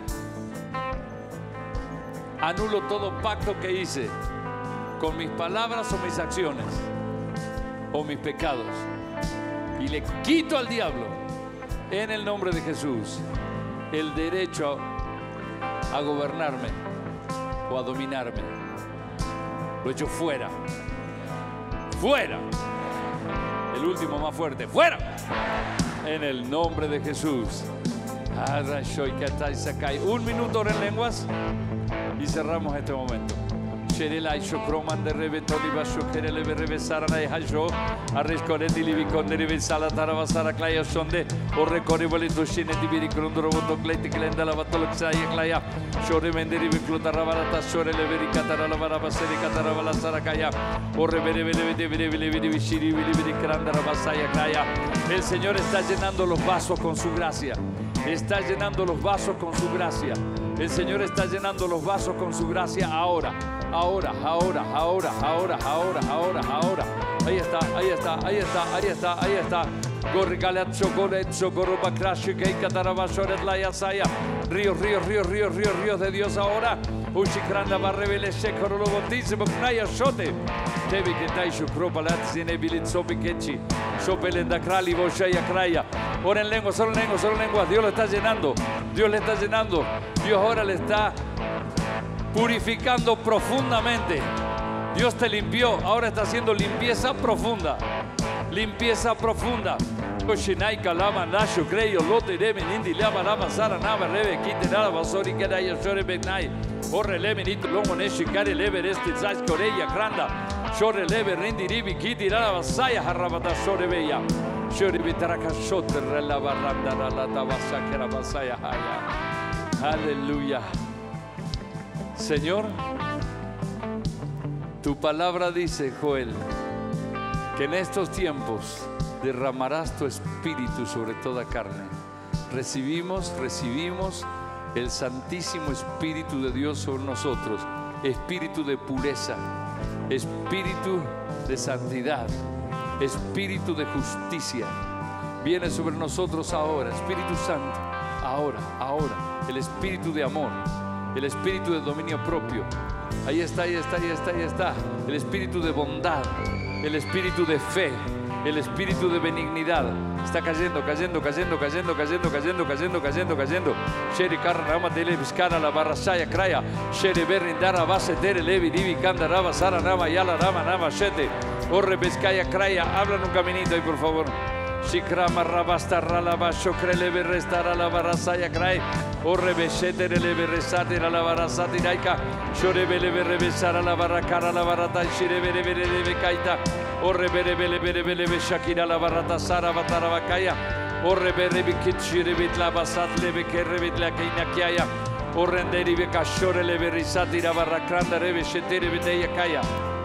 anulo todo pacto que hice con mis palabras o mis acciones o mis pecados, y le quito al diablo en el nombre de Jesús el derecho a, a gobernarme o a dominarme. Lo echo fuera, fuera. El último más fuerte, fuera, en el nombre de Jesús. Un minuto en lenguas y cerramos este momento. Sherela Shokroman de Rebetoli Bashokere Revesara y Hajo, Arrescoreti Liviconde Rivesala Taravasara Claya Sonde, o Recorriboli Tushine Tibiri Crundroboto Cleti Glenda Lavatoxaya Claya, Shore Menderi Viclutaravata, Shore Leveri Cataravara Baseri Cataravala Saracaya, o Revere Vishiri Vili Crandaravasaya Claya. El Señor está llenando los vasos con su gracia. Está llenando los vasos con su gracia. El Señor está llenando los vasos con su gracia ahora, ahora, ahora, ahora, ahora, ahora, ahora, ahora. Ahí está, ahí está, ahí está, ahí está, ahí está. Ríos, ríos, ríos, ríos, ríos, ríos de Dios ahora. Uchikranda barrevele shekoro lo botísimo knaya shote. Tevi que tai shukro palatzine bilitsopi kechi. Shopelenda krali boshaya kraya. Ora en lengua, solo en lengua, solo en lengua. Dios lo está llenando. Dios le está llenando. Dios ahora le está purificando profundamente. Dios te limpió, ahora está haciendo limpieza profunda. Limpieza profunda. Oshinai kalama nasho creyo lote de menindi lama lama sara nava rebe kite nada basori que da yo shore benai. Orre le menito lomo neshi kare leve este zais koreya granda. Shore leve rindi ribi kite nada basaya harabata shore beya. Shore bitaraka shote rela baranda la tabasa que la basaya haya. Aleluya. Señor, tu palabra dice, Joel, que en estos tiempos derramarás tu espíritu sobre toda carne. Recibimos, recibimos el Santísimo Espíritu de Dios sobre nosotros. Espíritu de pureza, espíritu de santidad, espíritu de justicia. Viene sobre nosotros ahora, Espíritu Santo, ahora, ahora. El espíritu de amor, el espíritu de dominio propio. Ahí está, ahí está, ahí está, ahí está. El espíritu de bondad, el espíritu de fe, el espíritu de benignidad. Está cayendo, cayendo, cayendo, cayendo, cayendo, cayendo, cayendo, cayendo, cayendo. Sheri karra rama dele biskara la barrasaya kraya. Sheri berindara base tere levi divi kanda raba sara rama yala rama rama shete. Orre biskaya kraya. Hablan un caminito ahí, por favor. Shikrama rabasta ralaba shokrele berrestara la barrasaya kray. Orre beshete le berresate la barrasati daika. Shore bele berrebesara la barrakara la barata shire bere bere bere kaita. Orre bere bele bere bele be shakira la barata sara batara bakaya. Orre bere bikit shire bitla basat lebe kerre bitla kaina kaya. Orre nderi be kashore le berrisati la barrakranda rebe shetere beteya kaya.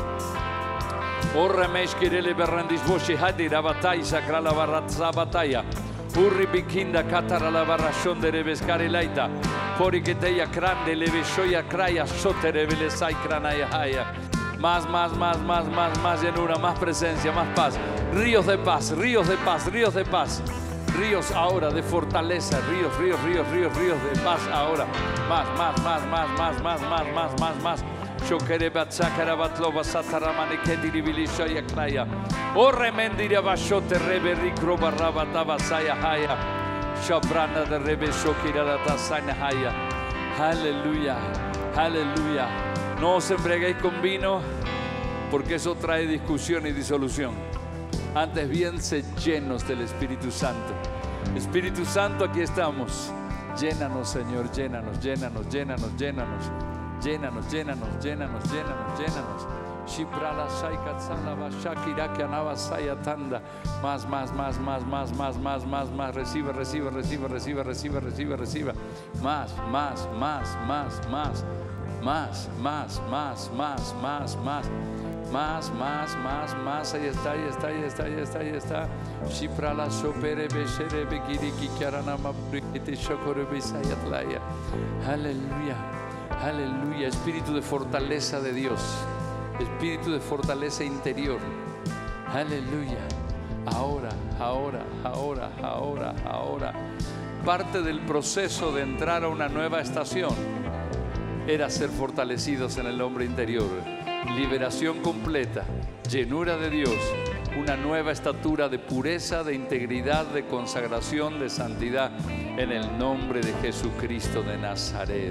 Orre meshkire le berrandis boshi hadi la bataya sakra la baratza bataya. Urri bikinda katara la barrashon de rebescare laita. Pori que te ya grande le beshoya craya sotere vele sai cranaya haya. Más, más, más, más, más, más llenura, más presencia, más paz. Ríos de paz, ríos de paz, ríos de paz. Ríos ahora de fortaleza, ríos, ríos, ríos, ríos, ríos de paz ahora. Más, más, más, más, más, más, más, más, más, más. Shokere batsakara batlova sataramane kediri bilishoya craya. O remendira bashote rebe rikro barraba tabasaya haya. Shabrana de rebe shokira la tasana haya. Aleluya, aleluya. No os embriaguéis con vino, porque eso trae discusión y disolución. Antes bien, sed llenos del Espíritu Santo. Espíritu Santo, aquí estamos. Llénanos, Señor, llénanos, llénanos, llénanos, llénanos. Llénanos, llénanos, llénanos, llénanos, llénanos. Shiprala saikatsala bashakira kanava sayatanda. Más, más, más, más, más, más, más, más, más. Recibe, recibe, recibe, recibe, recibe, recibe, recibe. Más, más, más, más, más. Más, más, más, más, más, más. Más, más, más, más. Ahí está, ahí está, ahí está, ahí está, ahí está. Shiprala sopere beshere begiri kikiaranama prikite shokore besayatlaya. Aleluya. Aleluya, espíritu de fortaleza de Dios, espíritu de fortaleza interior. Aleluya. Ahora, ahora, ahora, ahora, ahora. Parte del proceso de entrar a una nueva estación era ser fortalecidos en el hombre interior. Liberación completa, llenura de Dios, una nueva estatura de pureza, de integridad, de consagración, de santidad en el nombre de Jesucristo de Nazaret.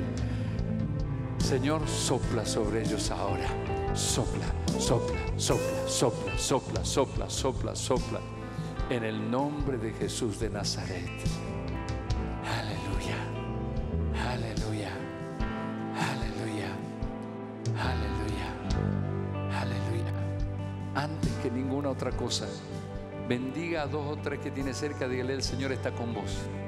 Señor, sopla sobre ellos ahora. Sopla, sopla, sopla, sopla, sopla, sopla, sopla, sopla. En el nombre de Jesús de Nazaret. Aleluya, aleluya, aleluya, aleluya, aleluya. Antes que ninguna otra cosa, bendiga a dos o tres que tiene cerca. Dígale: el Señor está con vos.